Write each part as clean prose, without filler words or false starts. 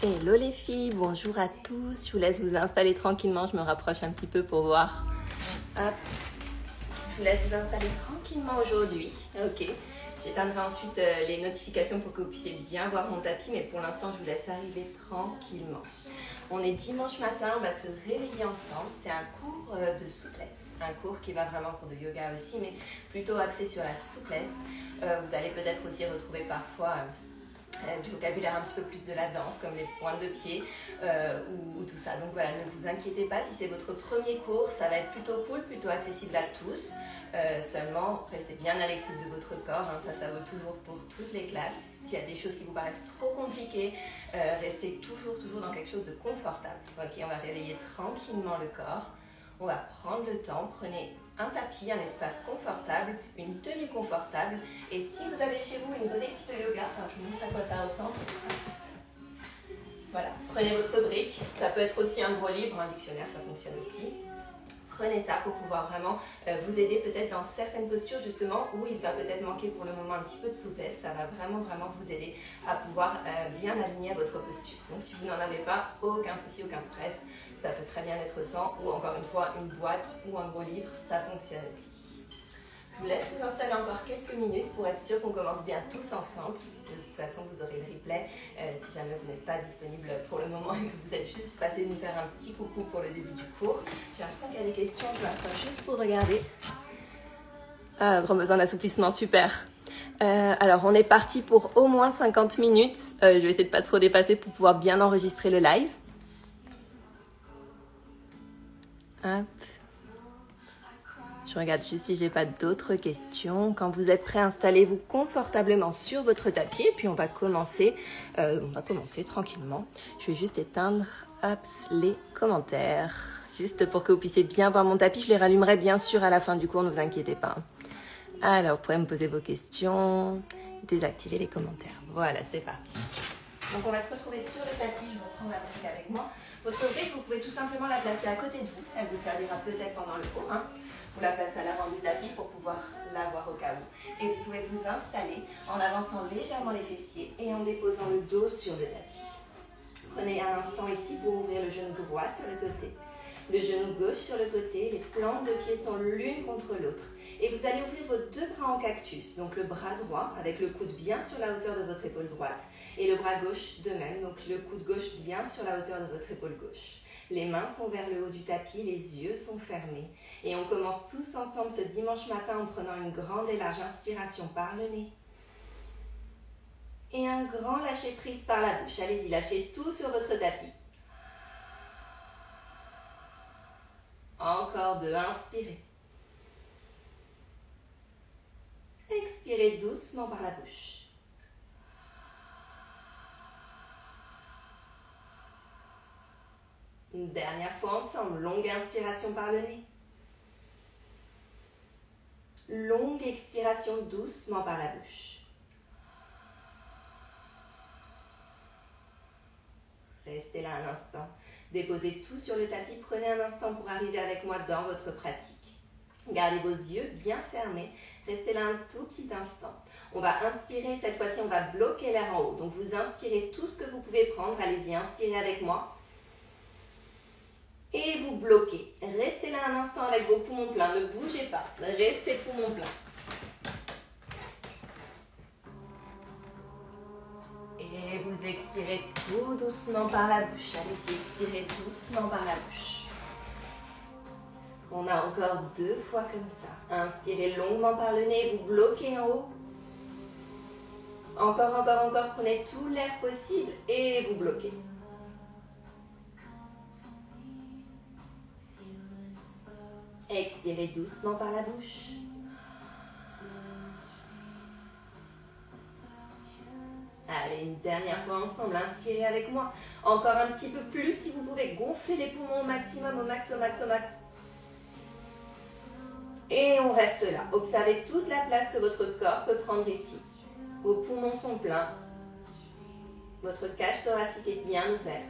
Hello les filles, bonjour à tous. Je vous laisse vous installer tranquillement. Je me rapproche un petit peu pour voir. Hop. Je vous laisse vous installer tranquillement aujourd'hui. Ok. J'éteindrai ensuite les notifications pour que vous puissiez bien voir mon tapis, mais pour l'instant, je vous laisse arriver tranquillement. On est dimanche matin, on va se réveiller ensemble. C'est un cours de souplesse. Un cours qui va vraiment, cours de yoga aussi, mais plutôt axé sur la souplesse. Vous allez peut-être aussi retrouver parfois du vocabulaire un petit peu plus de la danse, comme les pointes de pied ou tout ça. Donc voilà, ne vous inquiétez pas, si c'est votre premier cours, ça va être plutôt cool, plutôt accessible à tous. Seulement, restez bien à l'écoute de votre corps, hein, ça vaut toujours pour toutes les classes. S'il y a des choses qui vous paraissent trop compliquées, restez toujours dans quelque chose de confortable. Ok, on va réveiller tranquillement le corps. On va prendre le temps, prenez un tapis, un espace confortable, une tenue confortable. Et si vous avez chez vous une brique de yoga, alors je vous montre à quoi ça ressemble. Voilà, prenez votre brique. Ça peut être aussi un gros livre, un dictionnaire, ça fonctionne aussi. Prenez ça pour pouvoir vraiment vous aider peut-être dans certaines postures justement où il va peut-être manquer pour le moment un petit peu de souplesse. Ça va vraiment vous aider à pouvoir bien aligner à votre posture. Donc si vous n'en avez pas, aucun souci, aucun stress. Ça peut très bien être sans ou encore une fois une boîte ou un gros livre, ça fonctionne aussi. Je vous laisse vous installer encore quelques minutes pour être sûr qu'on commence bien tous ensemble. De toute façon, vous aurez le replay si jamais vous n'êtes pas disponible pour le moment et que vous êtes juste passé nous faire un petit coucou pour le début du cours. J'ai l'impression qu'il y a des questions, je m'approche juste pour regarder. Ah, grand besoin d'assouplissement, super. Alors, on est parti pour au moins 50 minutes. Je vais essayer de pas trop dépasser pour pouvoir bien enregistrer le live. Hop. Je regarde juste si j'ai pas d'autres questions. Quand vous êtes prêts, installez-vous confortablement sur votre tapis et puis on va commencer tranquillement. Je vais juste éteindre les commentaires, juste pour que vous puissiez bien voir mon tapis. Je les rallumerai bien sûr à la fin du cours, ne vous inquiétez pas. Alors, vous pouvez me poser vos questions, désactiver les commentaires. Voilà, c'est parti. Donc on va se retrouver sur le tapis, je reprends ma brique avec moi. Votre brique, vous pouvez tout simplement la placer à côté de vous. Elle vous servira peut-être pendant le cours. Vous la placez à l'avant du tapis pour pouvoir la voir au cas où. Et vous pouvez vous installer en avançant légèrement les fessiers et en déposant le dos sur le tapis. Prenez un instant ici pour ouvrir le genou droit sur le côté, le genou gauche sur le côté. Les plantes de pied sont l'une contre l'autre. Et vous allez ouvrir vos deux bras en cactus. Donc le bras droit avec le coude bien sur la hauteur de votre épaule droite. Et le bras gauche de même. Donc le coude gauche bien sur la hauteur de votre épaule gauche. Les mains sont vers le haut du tapis, les yeux sont fermés. Et on commence tous ensemble ce dimanche matin en prenant une grande et large inspiration par le nez. Et un grand lâcher prise par la bouche. Allez-y, lâchez tout sur votre tapis. Encore deux, inspirez. Expirez doucement par la bouche. Une dernière fois ensemble, longue inspiration par le nez. Longue expiration doucement par la bouche. Restez là un instant. Déposez tout sur le tapis. Prenez un instant pour arriver avec moi dans votre pratique. Gardez vos yeux bien fermés. Restez là un tout petit instant. On va inspirer. Cette fois-ci, on va bloquer l'air en haut. Donc, vous inspirez tout ce que vous pouvez prendre. Allez-y, inspirez avec moi. Et vous bloquez. Restez là un instant avec vos poumons pleins. Ne bougez pas. Restez poumons pleins. Et vous expirez tout doucement par la bouche. Allez-y, expirez doucement par la bouche. On a encore deux fois comme ça. Inspirez longuement par le nez. Vous bloquez en haut. Encore. Prenez tout l'air possible et vous bloquez. Expirez doucement par la bouche. Allez, une dernière fois ensemble. Inspirez avec moi. Encore un petit peu plus si vous pouvez. Gonfler les poumons au maximum, au max. Et on reste là. Observez toute la place que votre corps peut prendre ici. Vos poumons sont pleins. Votre cage thoracique est bien ouverte.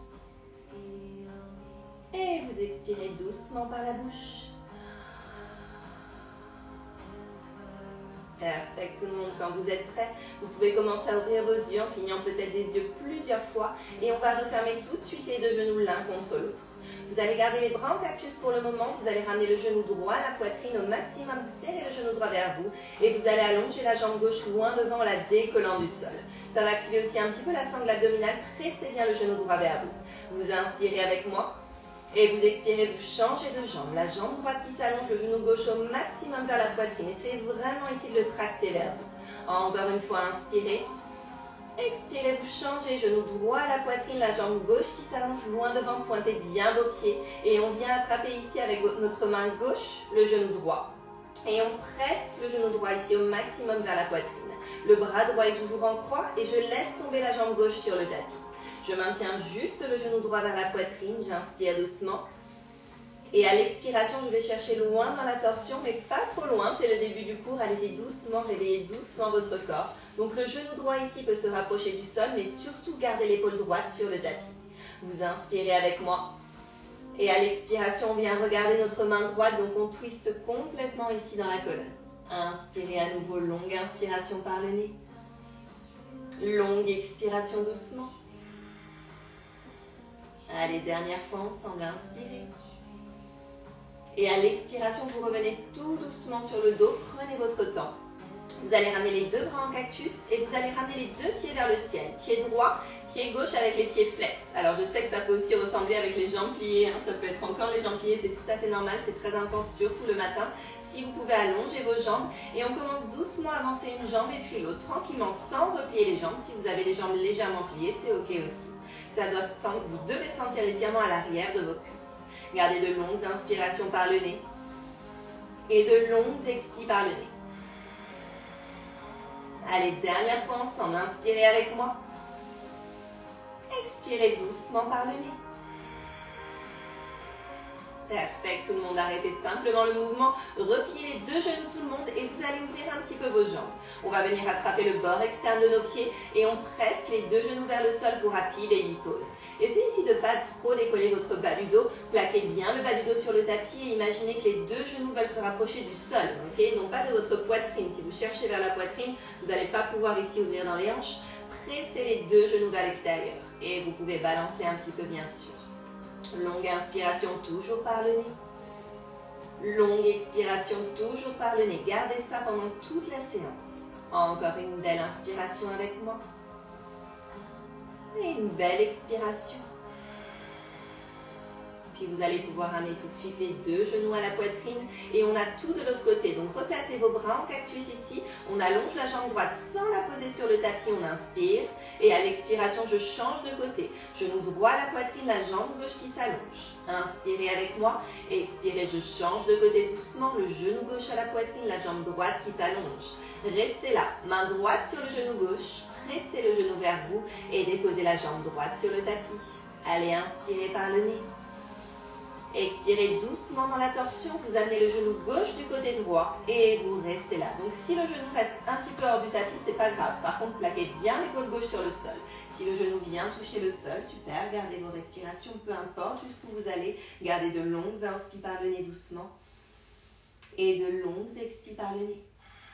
Et vous expirez doucement par la bouche. Parfait, tout le monde. Quand vous êtes prêts, vous pouvez commencer à ouvrir vos yeux en clignant peut-être des yeux plusieurs fois. Et on va refermer tout de suite les deux genoux l'un contre l'autre. Vous allez garder les bras en cactus pour le moment. Vous allez ramener le genou droit à la poitrine au maximum, serrer le genou droit vers vous. Et vous allez allonger la jambe gauche loin devant, la décollant du sol. Ça va activer aussi un petit peu la sangle abdominale. Pressez bien le genou droit vers vous. Vous inspirez avec moi. Et vous expirez, vous changez de jambe. La jambe droite qui s'allonge, le genou gauche au maximum vers la poitrine. Essayez vraiment ici de le tracter vers vous. Encore une fois, inspirez. Expirez, vous changez, genou droit à la poitrine, la jambe gauche qui s'allonge loin devant, pointez bien vos pieds. Et on vient attraper ici avec notre main gauche le genou droit. Et on presse le genou droit ici au maximum vers la poitrine. Le bras droit est toujours en croix et je laisse tomber la jambe gauche sur le tapis. Je maintiens juste le genou droit vers la poitrine, j'inspire doucement. Et à l'expiration, je vais chercher loin dans la torsion, mais pas trop loin, c'est le début du cours. Allez-y doucement, réveillez doucement votre corps. Donc le genou droit ici peut se rapprocher du sol, mais surtout gardez l'épaule droite sur le tapis. Vous inspirez avec moi. Et à l'expiration, on vient regarder notre main droite, donc on twiste complètement ici dans la colonne. Inspirez à nouveau, longue inspiration par le nez. Longue expiration doucement. Allez, dernière fois ensemble, inspirez. Et à l'expiration, vous revenez tout doucement sur le dos, prenez votre temps. Vous allez ramener les deux bras en cactus et vous allez ramener les deux pieds vers le ciel. Pied droit, pied gauche avec les pieds flex. Alors je sais que ça peut aussi ressembler avec les jambes pliées, ça peut être encore les jambes pliées, c'est tout à fait normal, c'est très intense, surtout le matin. Si vous pouvez allonger vos jambes et on commence doucement à avancer une jambe et puis l'autre, tranquillement, sans replier les jambes. Si vous avez les jambes légèrement pliées, c'est ok aussi. Vous devez sentir l'étirement à l'arrière de vos cuisses. Gardez de longues inspirations par le nez et de longues expires par le nez. Allez, dernière fois ensemble, inspirez avec moi. Expirez doucement par le nez. Parfait, tout le monde, arrêtez simplement le mouvement, repliez les deux genoux tout le monde et vous allez ouvrir un petit peu vos jambes. On va venir attraper le bord externe de nos pieds et on presse les deux genoux vers le sol pour Happy Baby Pose. Essayez ici de ne pas trop décoller votre bas du dos, plaquez bien le bas du dos sur le tapis et imaginez que les deux genoux veulent se rapprocher du sol, ok? Non pas de votre poitrine. Si vous cherchez vers la poitrine, vous n'allez pas pouvoir ici ouvrir dans les hanches. Pressez les deux genoux vers l'extérieur et vous pouvez balancer un petit peu bien sûr. Longue inspiration, toujours par le nez. Longue expiration, toujours par le nez. Gardez ça pendant toute la séance. Encore une belle inspiration avec moi. Et une belle expiration. Puis vous allez pouvoir ramener tout de suite les deux genoux à la poitrine et on a tout de l'autre côté. Donc replacez vos bras en cactus ici. On allonge la jambe droite sans la poser sur le tapis. On inspire et à l'expiration, je change de côté. Genou droit à la poitrine, la jambe gauche qui s'allonge. Inspirez avec moi et expirez, je change de côté doucement. Le genou gauche à la poitrine, la jambe droite qui s'allonge. Restez là, main droite sur le genou gauche. Pressez le genou vers vous et déposez la jambe droite sur le tapis. Allez, inspirez par le nez. Expirez doucement dans la torsion, vous amenez le genou gauche du côté droit et vous restez là. Donc si le genou reste un petit peu hors du tapis, c'est pas grave. Par contre, plaquez bien l'épaule gauche sur le sol. Si le genou vient toucher le sol, super, gardez vos respirations, peu importe jusqu'où vous allez. Gardez de longues inspires par le nez doucement et de longues expires par le nez.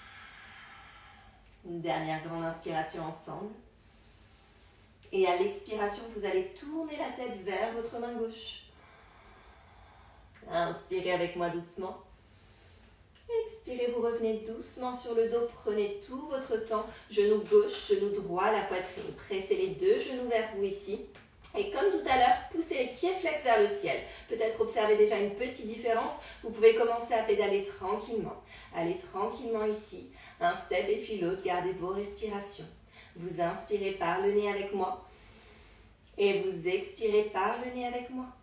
Une dernière grande inspiration ensemble. Et à l'expiration, vous allez tourner la tête vers votre main gauche. Inspirez avec moi doucement. Expirez, vous revenez doucement sur le dos. Prenez tout votre temps. Genou gauche, genou droit, la poitrine. Pressez les deux genoux vers vous ici. Et comme tout à l'heure, poussez les pieds flex vers le ciel. Peut-être observez déjà une petite différence. Vous pouvez commencer à pédaler tranquillement. Allez tranquillement ici. Un step et puis l'autre. Gardez vos respirations. Vous inspirez par le nez avec moi. Et vous expirez par le nez avec moi.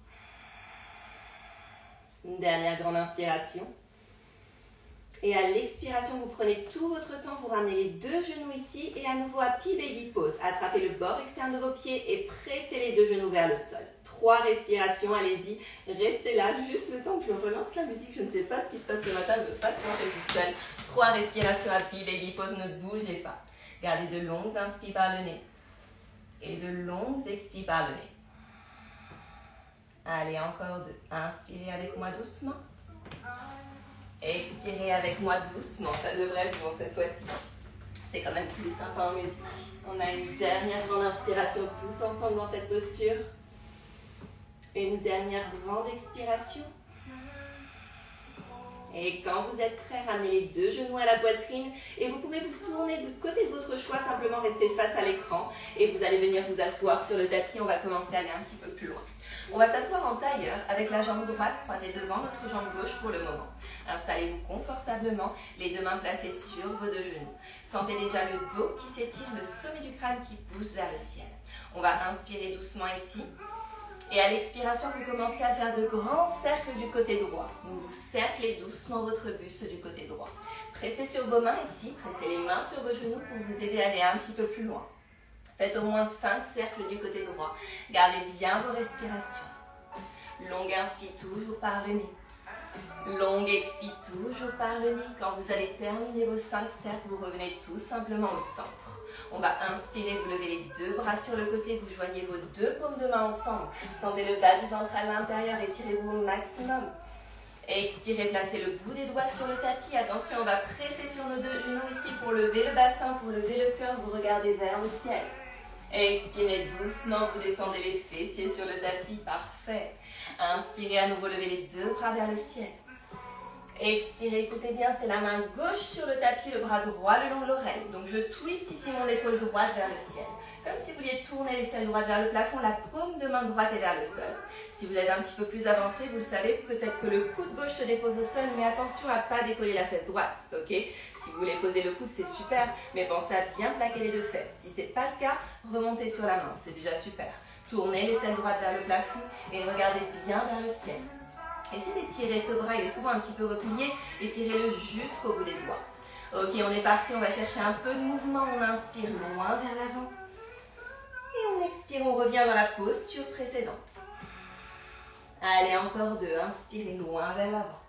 Une dernière grande inspiration. Et à l'expiration, vous prenez tout votre temps, vous ramenez les deux genoux ici et à nouveau Happy Baby Pose. Attrapez le bord externe de vos pieds et pressez les deux genoux vers le sol. 3 respirations, allez-y. Restez là, juste le temps que je relance la musique. Je ne sais pas ce qui se passe ce matin, je ne veux pas se lancer toute seule. 3 respirations Happy Baby Pose, ne bougez pas. Gardez de longues inspires par le nez et de longues expires par le nez. Allez, encore 2. Inspirez avec moi doucement. Expirez avec moi doucement, ça devrait être bon cette fois-ci. C'est quand même plus sympa en musique. On a une dernière grande inspiration tous ensemble dans cette posture. Une dernière grande expiration. Et quand vous êtes prêts, ramenez les deux genoux à la poitrine et vous pouvez vous tourner du côté de votre choix, simplement rester face à l'écran et vous allez venir vous asseoir sur le tapis. On va commencer à aller un petit peu plus loin. On va s'asseoir en tailleur avec la jambe droite croisée devant notre jambe gauche pour le moment. Installez-vous confortablement, les deux mains placées sur vos deux genoux. Sentez déjà le dos qui s'étire, le sommet du crâne qui pousse vers le ciel. On va inspirer doucement ici. Et à l'expiration, vous commencez à faire de grands cercles du côté droit. Donc vous cerclez doucement votre buste du côté droit. Pressez sur vos mains ici, pressez les mains sur vos genoux pour vous aider à aller un petit peu plus loin. Faites au moins 5 cercles du côté droit. Gardez bien vos respirations. Longue inspire toujours par le nez. Longue expire toujours par le nez. Quand vous allez terminer vos 5 cercles, vous revenez tout simplement au centre. On va inspirer, vous levez les deux bras sur le côté, vous joignez vos deux paumes de main ensemble. Sentez le bas du ventre à l'intérieur, étirez-vous au maximum. Expirez, placez le bout des doigts sur le tapis. Attention, on va presser sur nos deux genoux ici pour lever le bassin, pour lever le cœur. Vous regardez vers le ciel. Expirez doucement, vous descendez les fessiers sur le tapis, parfait. Inspirez à nouveau, levez les deux bras vers le ciel. Expirez, écoutez bien, c'est la main gauche sur le tapis, le bras droit le long de l'oreille. Donc je twiste ici mon épaule droite vers le ciel. Comme si vous vouliez tourner l'aisselle droite vers le plafond, la paume de main droite est vers le sol. Si vous êtes un petit peu plus avancé, vous le savez, peut-être que le coude gauche se dépose au sol, mais attention à ne pas décoller la fesse droite, ok? Si vous voulez poser le coude, c'est super, mais pensez à bien plaquer les deux fesses. Si ce n'est pas le cas, remontez sur la main, c'est déjà super. Tournez l'aisselle droite vers le plafond et regardez bien vers le ciel. Essayez d'étirer ce bras, il est souvent un petit peu replié, étirez-le jusqu'au bout des doigts. Ok, on est parti, on va chercher un peu de mouvement, on inspire loin vers l'avant. Et on expire, on revient dans la posture précédente. Allez, encore deux, inspirez loin vers l'avant.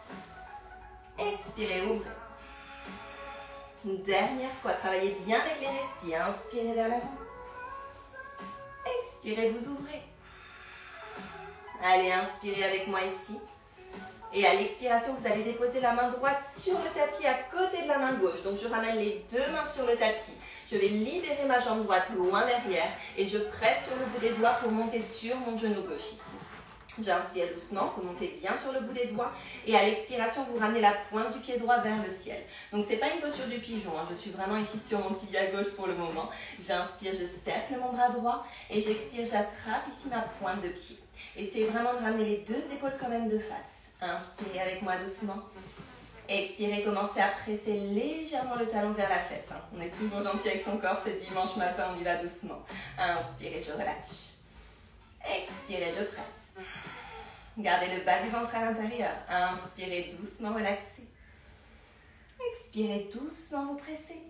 Expirez, ouvrez. Une dernière fois, travaillez bien avec les respires, inspirez vers l'avant. Expirez, vous ouvrez. Allez, inspirez avec moi ici. Et à l'expiration, vous allez déposer la main droite sur le tapis à côté de la main gauche. Donc je ramène les deux mains sur le tapis. Je vais libérer ma jambe droite loin derrière et je presse sur le bout des doigts pour monter sur mon genou gauche ici. J'inspire doucement, vous montez bien sur le bout des doigts et à l'expiration, vous ramenez la pointe du pied droit vers le ciel. Donc c'est pas une posture du pigeon, je suis vraiment ici sur mon tibia gauche pour le moment. J'inspire, je cercle mon bras droit et j'expire, j'attrape ici ma pointe de pied. Essayez vraiment de ramener les deux épaules quand même de face. Inspirez avec moi doucement. Expirez, commencez à presser légèrement le talon vers la fesse. On est toujours gentil avec son corps, c'est dimanche matin, on y va doucement. Inspirez, je relâche. Expirez, je presse. Gardez le bas du ventre à l'intérieur. Inspirez doucement, relaxez. Expirez doucement, vous pressez.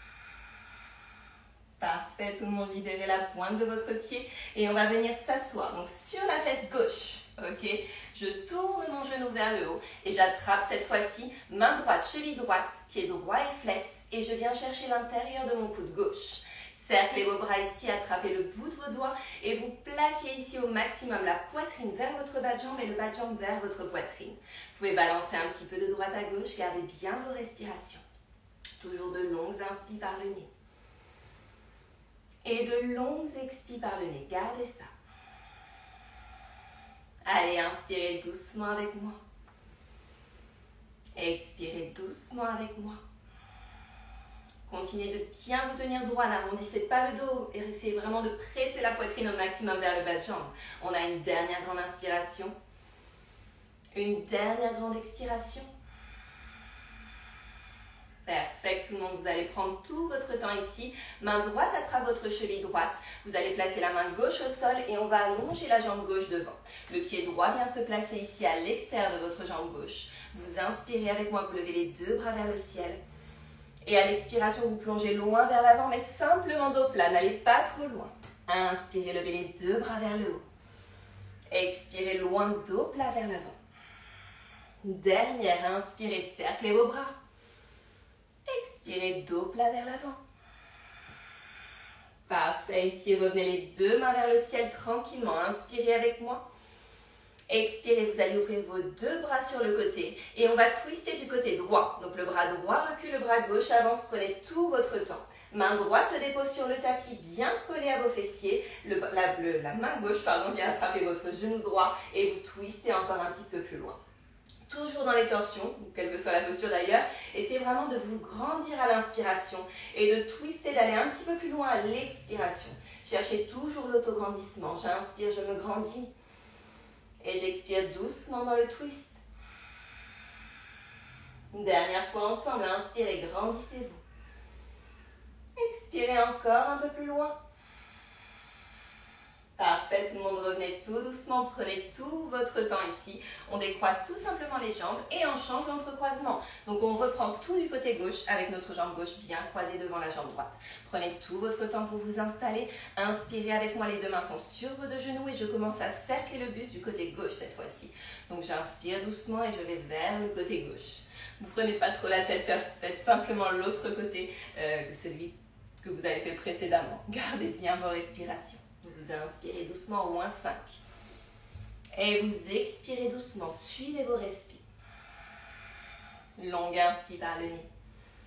Parfait, tout le monde, libérez la pointe de votre pied et on va venir s'asseoir. Donc sur la fesse gauche, ok, je tourne mon genou vers le haut et j'attrape cette fois-ci main droite, cheville droite, pied droit et flex et je viens chercher l'intérieur de mon coude gauche. Cerclez vos bras ici, attrapez le bout de vos doigts et vous plaquez ici au maximum la poitrine vers votre bas de jambe et le bas de jambe vers votre poitrine. Vous pouvez balancer un petit peu de droite à gauche, gardez bien vos respirations. Toujours de longues inspires par le nez. Et de longues expires par le nez, gardez ça. Allez, inspirez doucement avec moi. Expirez doucement avec moi. Continuez de bien vous tenir droit, n'arrondissez pas le dos et essayez vraiment de presser la poitrine au maximum vers le bas de jambe. On a une dernière grande inspiration. Une dernière grande expiration. Parfait, tout le monde, vous allez prendre tout votre temps ici. Main droite attrape votre cheville droite. Vous allez placer la main gauche au sol et on va allonger la jambe gauche devant. Le pied droit vient se placer ici à l'extérieur de votre jambe gauche. Vous inspirez avec moi, vous levez les deux bras vers le ciel. Et à l'expiration, vous plongez loin vers l'avant, mais simplement dos plat, n'allez pas trop loin. Inspirez, levez les deux bras vers le haut. Expirez loin, dos plat vers l'avant. Dernière, inspirez, cerclez vos bras. Expirez, dos plat vers l'avant. Parfait, ici revenez les deux mains vers le ciel tranquillement. Inspirez avec moi. Expirez, vous allez ouvrir vos deux bras sur le côté et on va twister du côté droit. Donc le bras droit recule, le bras gauche avance, prenez tout votre temps. Main droite se dépose sur le tapis, bien collé à vos fessiers. La main gauche vient attraper votre genou droit et vous twistez encore un petit peu plus loin. Toujours dans les torsions, quelle que soit la posture d'ailleurs, essayez vraiment de vous grandir à l'inspiration et de twister, d'aller un petit peu plus loin à l'expiration. Cherchez toujours l'autograndissement. J'inspire, je me grandis. Et j'expire doucement dans le twist. Une dernière fois ensemble, inspirez, grandissez-vous. Expirez encore un peu plus loin. Parfait, tout le monde, revenez tout doucement, prenez tout votre temps ici. On décroise tout simplement les jambes et on change l'entrecroisement. Donc on reprend tout du côté gauche avec notre jambe gauche bien croisée devant la jambe droite. Prenez tout votre temps pour vous installer. Inspirez avec moi, les deux mains sont sur vos deux genoux et je commence à cercler le buste du côté gauche cette fois-ci. Donc j'inspire doucement et je vais vers le côté gauche. Vous ne prenez pas trop la tête, faites simplement l'autre côté que celui que vous avez fait précédemment. Gardez bien vos respirations. Vous inspirez doucement, au moins 5. Et vous expirez doucement, suivez vos respires. Longue inspire par le nez.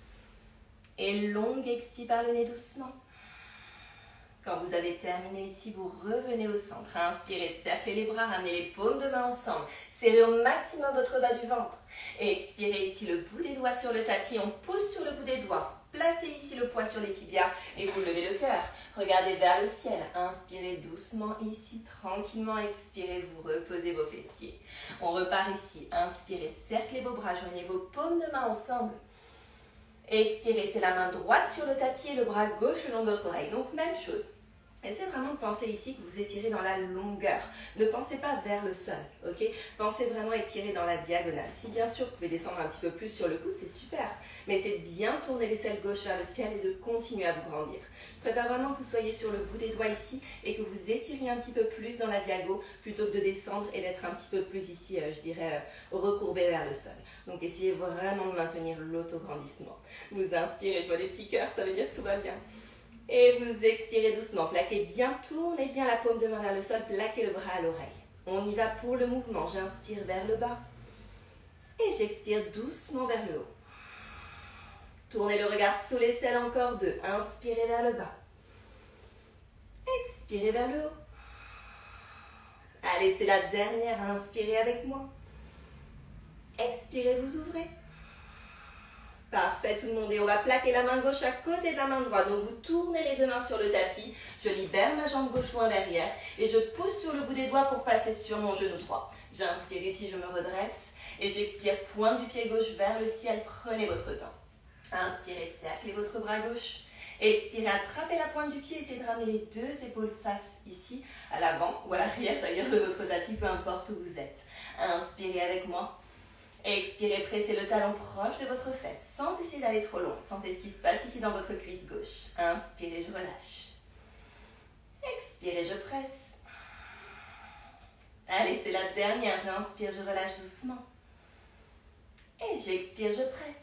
Et longue expire par le nez doucement. Quand vous avez terminé ici, vous revenez au centre. Inspirez, cerclez les bras, ramenez les paumes de main ensemble. Serrez au maximum votre bas du ventre. Et expirez ici le bout des doigts sur le tapis. On pousse sur le bout des doigts. Placez ici le poids sur les tibias et vous levez le cœur. Regardez vers le ciel. Inspirez doucement ici, tranquillement. Expirez, vous reposez vos fessiers. On repart ici. Inspirez, cerclez vos bras, joignez vos paumes de main ensemble. Expirez, c'est la main droite sur le tapis et le bras gauche le long de votre oreille. Donc même chose. Essayez vraiment de penser ici que vous étirez dans la longueur. Ne pensez pas vers le sol, ok? Pensez vraiment étirer dans la diagonale. Si bien sûr vous pouvez descendre un petit peu plus sur le coude, c'est super. Mais c'est de bien tourner l'aisselle gauche vers le ciel et de continuer à vous grandir. Je préfère vraiment que vous soyez sur le bout des doigts ici et que vous étiriez un petit peu plus dans la diago plutôt que de descendre et d'être un petit peu plus ici, je dirais, recourbé vers le sol. Donc essayez vraiment de maintenir l'autograndissement. Vous inspirez, je vois des petits cœurs, ça veut dire que tout va bien. Et vous expirez doucement, plaquez bien, tournez bien la paume de main vers le sol, plaquez le bras à l'oreille. On y va pour le mouvement, j'inspire vers le bas et j'expire doucement vers le haut. Tournez le regard sous l'aisselle, encore 2, inspirez vers le bas. Expirez vers le haut. Allez, c'est la dernière, inspirez avec moi. Expirez, vous ouvrez. Parfait tout le monde, et on va plaquer la main gauche à côté de la main droite. Donc vous tournez les deux mains sur le tapis, je libère ma jambe gauche loin derrière et je pousse sur le bout des doigts pour passer sur mon genou droit. J'inspire ici, je me redresse et j'expire, pointe du pied gauche vers le ciel, prenez votre temps. Inspirez, cerclez votre bras gauche. Expirez, attrapez la pointe du pied, essayez de ramener les deux épaules face ici, à l'avant ou à l'arrière d'ailleurs de votre tapis, peu importe où vous êtes. Inspirez avec moi. Expirez, pressez le talon proche de votre fesse, sans essayer d'aller trop loin. Sentez ce qui se passe ici dans votre cuisse gauche. Inspirez, je relâche. Expirez, je presse. Allez, c'est la dernière. J'inspire, je relâche doucement. Et j'expire, je presse.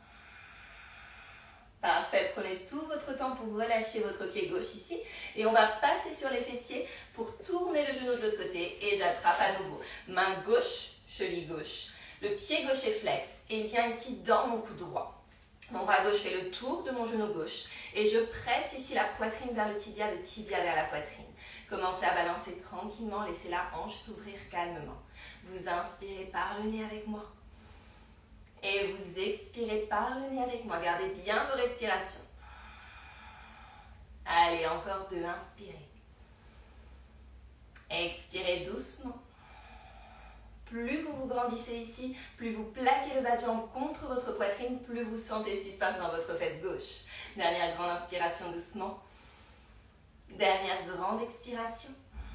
Parfait, prenez tout votre temps pour relâcher votre pied gauche ici. Et on va passer sur les fessiers pour tourner le genou de l'autre côté. Et j'attrape à nouveau. Main gauche, cheville gauche. Le pied gauche est flex et vient ici dans mon coude droit. Mon bras gauche fait le tour de mon genou gauche et je presse ici la poitrine vers le tibia vers la poitrine. Commencez à balancer tranquillement, laissez la hanche s'ouvrir calmement. Vous inspirez par le nez avec moi et vous expirez par le nez avec moi. Gardez bien vos respirations. Allez, encore 2, inspirez. Expirez doucement. Plus vous vous grandissez ici, plus vous plaquez le bas de jambe contre votre poitrine, plus vous sentez ce qui se passe dans votre fesse gauche. Dernière grande inspiration doucement. Dernière grande expiration.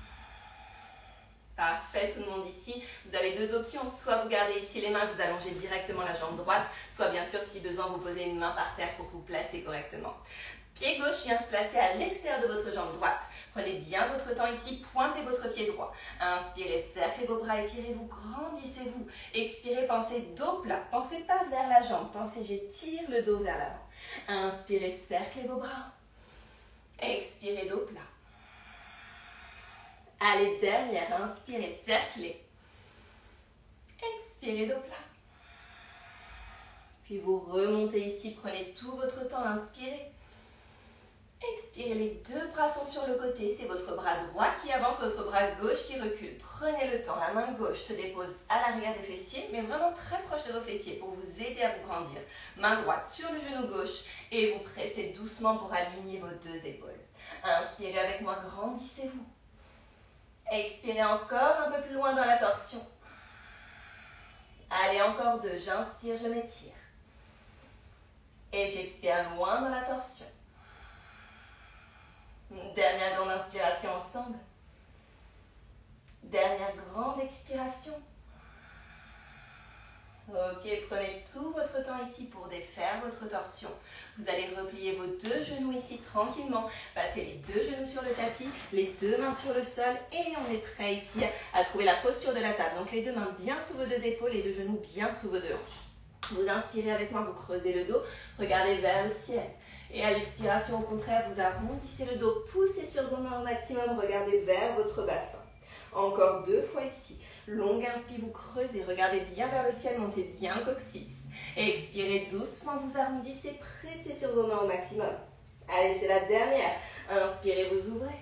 Parfait, tout le monde ici. Vous avez deux options, soit vous gardez ici les mains, vous allongez directement la jambe droite, soit bien sûr, si besoin, vous posez une main par terre pour vous placer correctement. Pied gauche vient se placer à l'extérieur de votre jambe droite. Prenez bien votre temps ici, pointez votre pied droit. Inspirez, cerclez vos bras, étirez-vous, grandissez-vous. Expirez, pensez dos plat. Pensez pas vers la jambe, pensez j'étire le dos vers l'avant. Inspirez, cerclez vos bras. Expirez, dos plat. Allez, dernière, inspirez, cerclez. expirez dos plat. Puis vous remontez ici, prenez tout votre temps, inspirez. Expirez, les deux bras sont sur le côté, c'est votre bras droit qui avance, votre bras gauche qui recule. Prenez le temps, la main gauche se dépose à l'arrière des fessiers, mais vraiment très proche de vos fessiers pour vous aider à vous grandir. Main droite sur le genou gauche et vous pressez doucement pour aligner vos deux épaules. Inspirez avec moi, grandissez-vous. Expirez encore un peu plus loin dans la torsion. Allez, encore deux, j'inspire, je m'étire. Et j'expire loin dans la torsion. Dernière grande inspiration ensemble. Dernière grande expiration. Ok, prenez tout votre temps ici pour défaire votre torsion. Vous allez replier vos deux genoux ici tranquillement. Passez les deux genoux sur le tapis, les deux mains sur le sol et on est prêt ici à trouver la posture de la table. Donc les deux mains bien sous vos deux épaules, les deux genoux bien sous vos deux hanches. Vous inspirez avec moi, vous creusez le dos, regardez vers le ciel. Et à l'expiration, au contraire, vous arrondissez le dos, poussez sur vos mains au maximum, regardez vers votre bassin. Encore deux fois ici. Longue inspire, vous creusez, regardez bien vers le ciel, montez bien le coccyx. Et expirez doucement, vous arrondissez, pressez sur vos mains au maximum. Allez, c'est la dernière. Inspirez, vous ouvrez.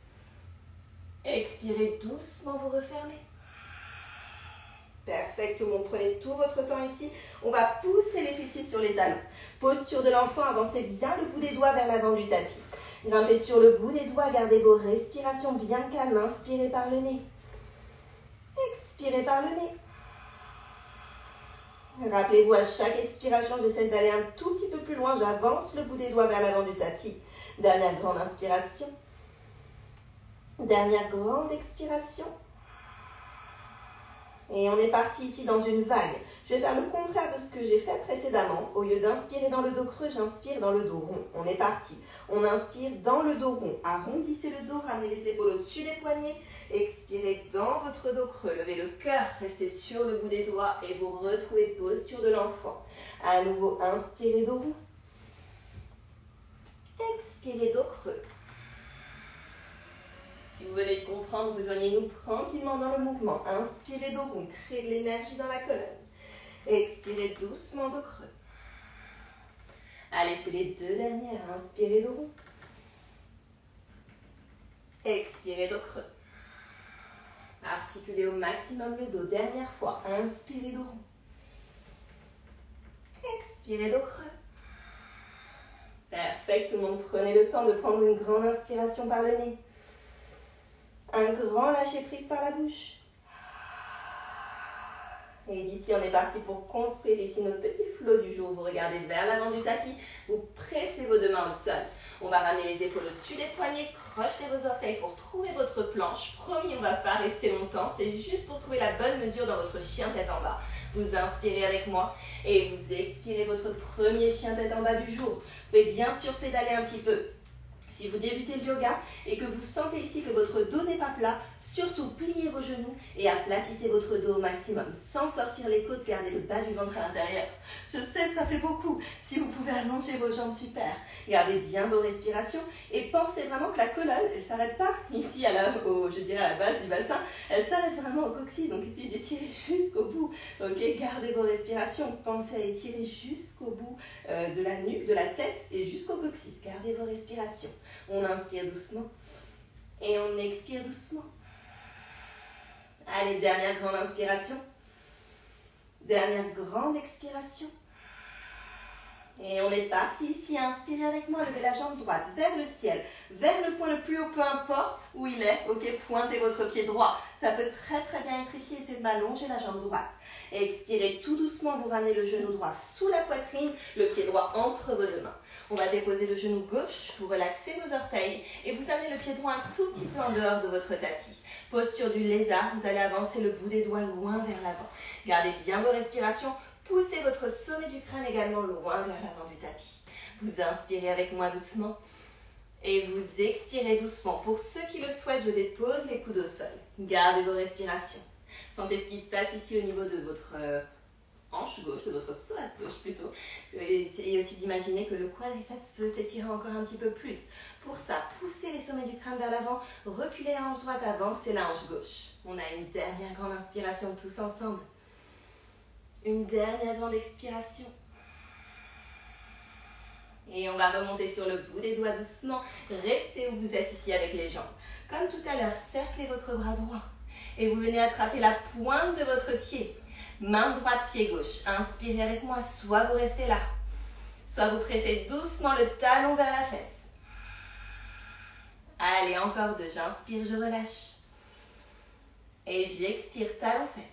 Expirez doucement, vous refermez. Parfait, tout le monde, prenez tout votre temps ici. On va pousser les fessiers sur les talons. Posture de l'enfant, avancez bien le bout des doigts vers l'avant du tapis. Grimpez sur le bout des doigts, gardez vos respirations bien calmes. Inspirez par le nez. Expirez par le nez. Rappelez-vous, à chaque expiration, j'essaie d'aller un tout petit peu plus loin. J'avance le bout des doigts vers l'avant du tapis. Dernière grande inspiration. Dernière grande expiration. Et on est parti ici dans une vague. Je vais faire le contraire de ce que j'ai fait précédemment. Au lieu d'inspirer dans le dos creux, j'inspire dans le dos rond. On est parti. On inspire dans le dos rond. Arrondissez le dos, ramenez les épaules au-dessus des poignets. Expirez dans votre dos creux. Levez le cœur, restez sur le bout des doigts et vous retrouvez posture de l'enfant. À nouveau, inspirez dos rond. Expirez dos creux. Si vous venez de comprendre, rejoignez-nous tranquillement dans le mouvement. Inspirez dos rond, créez de l'énergie dans la colonne. Expirez doucement dos creux. Allez, c'est les deux dernières. Inspirez dos rond. Expirez dos creux. Articulez au maximum le dos. Dernière fois. Inspirez dos rond. Expirez dos creux. Parfait, tout le monde. Prenez le temps de prendre une grande inspiration par le nez. Un grand lâcher prise par la bouche. Et d'ici, on est parti pour construire ici notre petit flot du jour. Vous regardez vers l'avant du tapis, vous pressez vos deux mains au sol. On va ramener les épaules au-dessus des poignets, crochetez vos orteils pour trouver votre planche. Promis, on ne va pas rester longtemps, c'est juste pour trouver la bonne mesure dans votre chien tête en bas. Vous inspirez avec moi et vous expirez votre premier chien tête en bas du jour. Vous pouvez bien sûr pédaler un petit peu. Si vous débutez le yoga et que vous sentez ici que votre dos n'est pas plat, surtout pliez vos genoux et aplatissez votre dos au maximum. Sans sortir les côtes, gardez le bas du ventre à l'intérieur. Je sais, ça fait beaucoup. Si vous pouvez allonger vos jambes, super. Gardez bien vos respirations et pensez vraiment que la colonne, elle ne s'arrête pas ici à la base du bassin. Elle s'arrête vraiment au coccyx, donc essayez d'étirer jusqu'au bout. Ok, gardez vos respirations. Pensez à étirer jusqu'au bout de la nuque, de la tête et jusqu'au coccyx. Gardez vos respirations. On inspire doucement et on expire doucement. Allez, dernière grande inspiration. Dernière grande expiration. Et on est parti ici. Inspirez avec moi, levez la jambe droite vers le ciel, vers le point le plus haut, peu importe où il est. Ok, pointez votre pied droit. Ça peut très bien être ici. Essayez de m'allonger la jambe droite. Expirez tout doucement, vous ramenez le genou droit sous la poitrine, le pied droit entre vos deux mains. On va déposer le genou gauche, vous relaxez vos orteils et vous amenez le pied droit un tout petit peu en dehors de votre tapis. Posture du lézard, vous allez avancer le bout des doigts loin vers l'avant. Gardez bien vos respirations, poussez votre sommet du crâne également loin vers l'avant du tapis. Vous inspirez avec moi doucement et vous expirez doucement. Pour ceux qui le souhaitent, je dépose les coudes au sol. Gardez vos respirations. Sentez ce qui se passe ici au niveau de votre hanche gauche, de votre psoas gauche plutôt. Essayez aussi d'imaginer que le quadriceps peut s'étirer encore un petit peu plus. Pour ça, poussez les sommets du crâne vers l'avant, reculez la hanche droite, avancez la hanche gauche. On a une dernière grande inspiration tous ensemble. Une dernière grande expiration. Et on va remonter sur le bout des doigts doucement. Restez où vous êtes ici avec les jambes. Comme tout à l'heure, cerclez votre bras droit. Et vous venez attraper la pointe de votre pied. Main droite, pied gauche. Inspirez avec moi. Soit vous restez là, soit vous pressez doucement le talon vers la fesse. Allez, encore deux. J'inspire, je relâche. Et j'expire, talon fesse.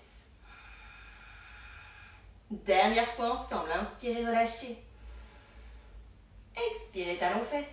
Dernière fois ensemble. Inspirez, relâchez. Expirez, talon fesse.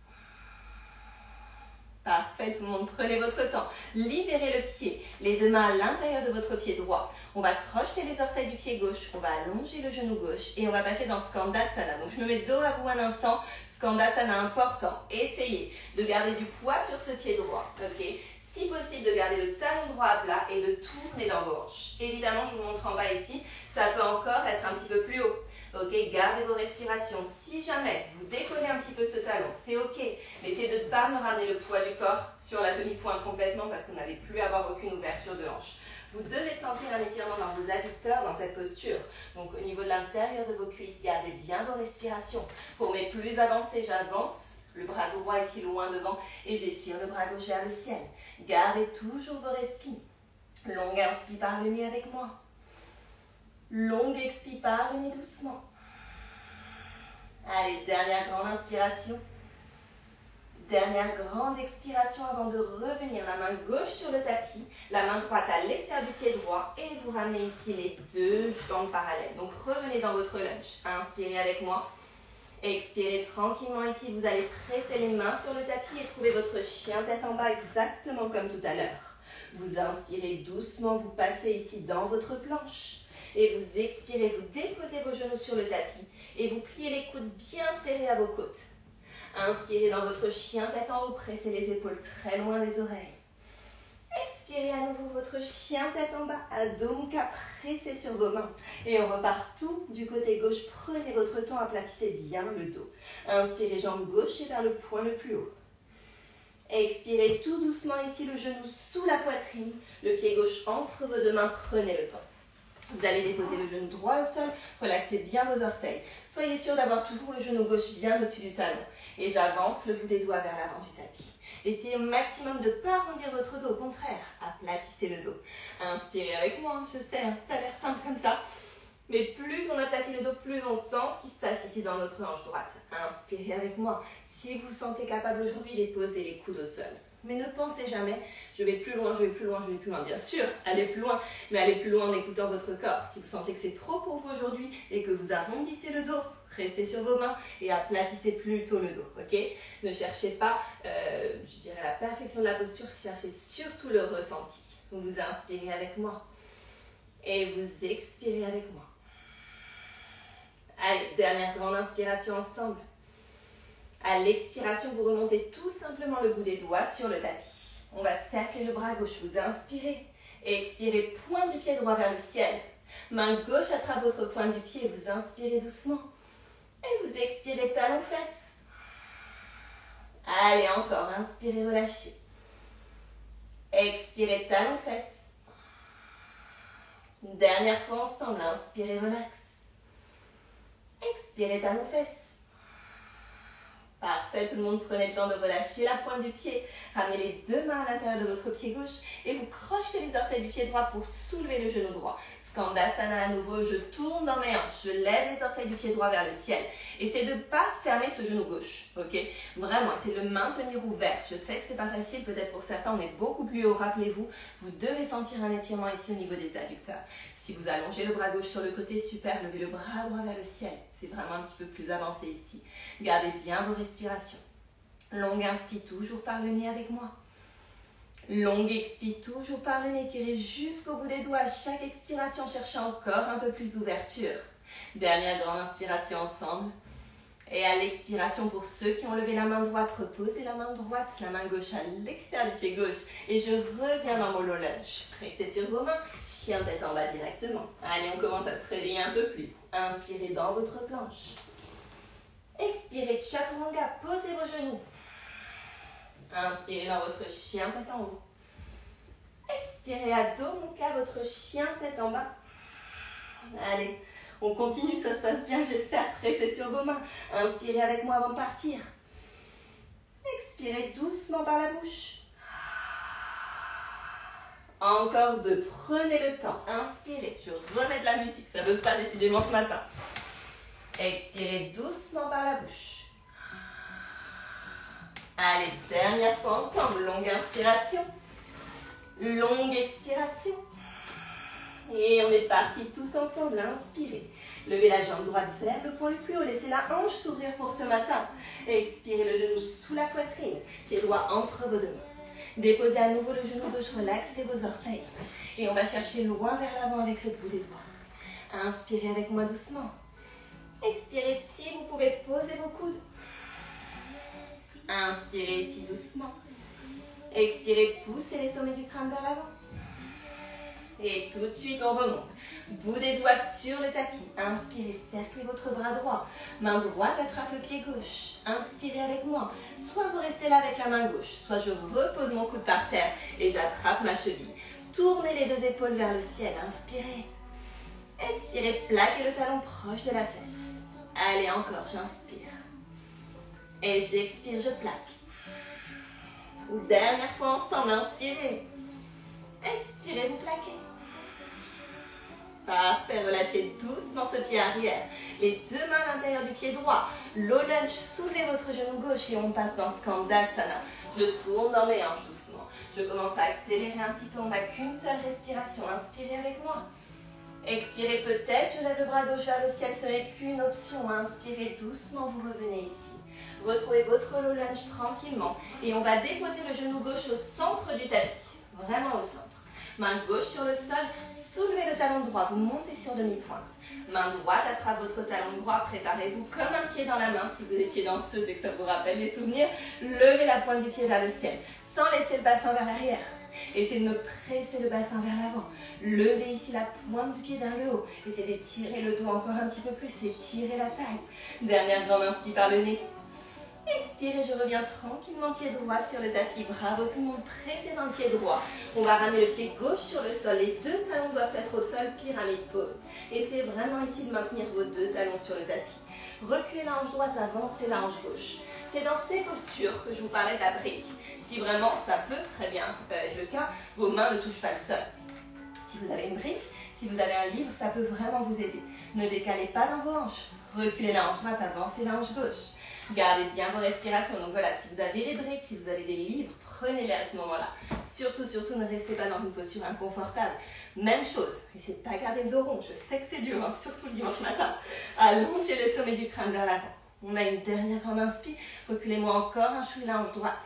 Parfait, tout le monde, prenez votre temps. Libérez le pied, les deux mains à l'intérieur de votre pied droit. On va crocheter les orteils du pied gauche, on va allonger le genou gauche et on va passer dans Skandasana. Donc je me mets dos à vous un instant, Skandasana important. Essayez de garder du poids sur ce pied droit, ok? Si possible, de garder le talon droit à plat et de tourner dans vos hanches. Évidemment, je vous montre en bas ici, ça peut encore être un petit peu plus haut. Ok, gardez vos respirations. Si jamais vous décollez un petit peu ce talon, c'est ok. Mais essayez de ne pas me ramener le poids du corps sur la demi-pointe complètement parce que vous n'allez plus avoir aucune ouverture de hanche. Vous devez sentir un étirement dans vos adducteurs dans cette posture. Donc au niveau de l'intérieur de vos cuisses, gardez bien vos respirations. Pour mes plus avancés, j'avance. Le bras droit ici loin devant et j'étire le bras gauche vers le ciel. Gardez toujours vos respires. Longue inspire par le nez avec moi. Longue expire par le nez doucement. Allez, dernière grande inspiration. Dernière grande expiration avant de revenir. La main gauche sur le tapis, la main droite à l'extérieur du pied droit et vous ramenez ici les deux jambes parallèles. Donc revenez dans votre lunge. Inspirez avec moi. Expirez tranquillement ici. Vous allez presser les mains sur le tapis et trouver votre chien tête en bas exactement comme tout à l'heure. Vous inspirez doucement, vous passez ici dans votre planche. Et vous expirez, vous déposez vos genoux sur le tapis et vous pliez les coudes bien serrés à vos côtes. Inspirez dans votre chien tête en haut, pressez les épaules très loin des oreilles. Expirez à nouveau votre chien tête en bas, Adho Mukha, pressez sur vos mains. Et on repart tout du côté gauche, prenez votre temps, aplatissez bien le dos. Inspirez, jambe gauche et vers le point le plus haut. Expirez tout doucement ici, le genou sous la poitrine, le pied gauche entre vos deux mains, prenez le temps. Vous allez déposer le genou droit au sol, relaxez bien vos orteils. Soyez sûr d'avoir toujours le genou gauche bien au-dessus du talon. Et j'avance le bout des doigts vers l'avant du tapis. Essayez au maximum de ne pas arrondir votre dos, au contraire, aplatissez le dos. Inspirez avec moi, je sais, ça a l'air simple comme ça. Mais plus on aplatit le dos, plus on sent ce qui se passe ici dans notre hanche droite. Inspirez avec moi. Si vous vous sentez capable aujourd'hui, déposez les coudes au sol. Mais ne pensez jamais, je vais plus loin, je vais plus loin, je vais plus loin. Bien sûr, allez plus loin, mais allez plus loin en écoutant votre corps. Si vous sentez que c'est trop pour vous aujourd'hui et que vous arrondissez le dos, restez sur vos mains et aplatissez plutôt le dos, ok? Ne cherchez pas, je dirais, la perfection de la posture, cherchez surtout le ressenti. Vous vous inspirez avec moi et vous expirez avec moi. Allez, dernière grande inspiration ensemble. À l'expiration, vous remontez tout simplement le bout des doigts sur le tapis. On va cercler le bras gauche, vous inspirez. Et expirez, pointe du pied droit vers le ciel. Main gauche attrape votre pointe du pied, vous inspirez doucement. Et vous expirez, talon fesse. Allez, encore, inspirez, relâchez. Expirez, talon fesse. Dernière fois ensemble, inspirez, relax. Expirez, talon fesse. Parfait, tout le monde, prenez le temps de relâcher la pointe du pied. Ramenez les deux mains à l'intérieur de votre pied gauche et vous crochetez les orteils du pied droit pour soulever le genou droit. Skandasana à nouveau, je tourne dans mes hanches, je lève les orteils du pied droit vers le ciel. Essayez de ne pas fermer ce genou gauche, ok? Vraiment, essayez de le maintenir ouvert. Je sais que c'est pas facile, peut-être pour certains, on est beaucoup plus haut, rappelez-vous. Vous devez sentir un étirement ici au niveau des adducteurs. Si vous allongez le bras gauche sur le côté, super, levez le bras droit vers le ciel. C'est vraiment un petit peu plus avancé ici. Gardez bien vos respirations. Longue inspire toujours par le nez avec moi. Longue expire toujours par le nez. Tirez jusqu'au bout des doigts. Chaque expiration, cherchez encore un peu plus d'ouverture. Dernière grande inspiration ensemble. Et à l'expiration, pour ceux qui ont levé la main droite, reposez la main droite, la main gauche à l'extérieur du pied gauche. Et je reviens dans mon low lunge. Pressez sur vos mains, chien tête en bas directement. Allez, on commence à se réveiller un peu plus. Inspirez dans votre planche. Expirez, chaturanga, posez vos genoux. Inspirez dans votre chien tête en haut. Expirez, Adho Mukha, votre chien tête en bas. Allez, on continue, ça se passe bien, j'espère. Pressez sur vos mains. Inspirez avec moi avant de partir. Expirez doucement par la bouche. Encore deux, prenez le temps, inspirez, je remets de la musique, ça ne veut pas décidément ce matin. Expirez doucement par la bouche. Allez, dernière fois ensemble, longue inspiration, longue expiration. Et on est parti tous ensemble, inspirez. Levez la jambe droite vers le point le plus haut, laissez la hanche s'ouvrir pour ce matin. Expirez le genou sous la poitrine, pied droit entre vos deux mains. Déposez à nouveau le genou gauche, relaxez vos orteils. Et on va chercher loin vers l'avant avec le bout des doigts. Inspirez avec moi doucement. Expirez si vous pouvez, posez vos coudes. Inspirez ici doucement. Expirez, poussez les sommets du crâne vers l'avant. Et tout de suite, on remonte. Bout des doigts sur le tapis. Inspirez, cerclez votre bras droit. Main droite attrape le pied gauche. Inspirez avec moi. Soit vous restez là avec la main gauche, soit je repose mon coude par terre et j'attrape ma cheville. Tournez les deux épaules vers le ciel. Inspirez. Expirez, plaquez le talon proche de la fesse. Allez, encore, j'inspire. Et j'expire, je plaque. Dernière fois ensemble, inspirez. Expirez, vous plaquez. Parfait, relâchez doucement ce pied arrière. Les deux mains à l'intérieur du pied droit. Low lunge, soulevez votre genou gauche et on passe dans Skandasana. Je tourne dans mes hanches doucement. Je commence à accélérer un petit peu, on n'a qu'une seule respiration. Inspirez avec moi. Expirez peut-être, je lève le bras gauche vers le ciel, ce n'est qu'une option. Inspirez doucement, vous revenez ici. Retrouvez votre low lunge tranquillement et on va déposer le genou gauche au centre du tapis. Vraiment au centre. Main gauche sur le sol, soulevez le talon droit, vous montez sur demi-pointe. Main droite attrape votre talon droit, préparez-vous comme un pied dans la main si vous étiez danseuse et que ça vous rappelle des souvenirs. Levez la pointe du pied vers le ciel, sans laisser le bassin vers l'arrière. Essayez de me presser le bassin vers l'avant. Levez ici la pointe du pied vers le haut. Essayez d'étirer le dos encore un petit peu plus, étirez la taille. Dernière grande inspire par le nez. Expirez, je reviens tranquillement pied droit sur le tapis. Bravo tout le monde, pressez dans le pied droit. On va ramener le pied gauche sur le sol. Les deux talons doivent être au sol, pyramide pose. Essayez vraiment ici de maintenir vos deux talons sur le tapis. Reculez la hanche droite, avancez la hanche gauche. C'est dans ces postures que je vous parlais de la brique. Si vraiment, ça peut très bien être le cas, vos mains ne touchent pas le sol. Si vous avez une brique, si vous avez un livre, ça peut vraiment vous aider. Ne décalez pas dans vos hanches. Reculez la hanche droite, avancez la hanche gauche. Gardez bien vos respirations. Donc voilà, si vous avez des briques, si vous avez des livres, prenez-les à ce moment-là. Surtout, ne restez pas dans une posture inconfortable. Même chose, essayez de ne pas garder le dos rond. Je sais que c'est dur, hein, surtout le dimanche matin. Allongez le sommet du crâne vers l'avant. On a une dernière grande inspire. Reculez-moi encore un chouïa la hanche droite.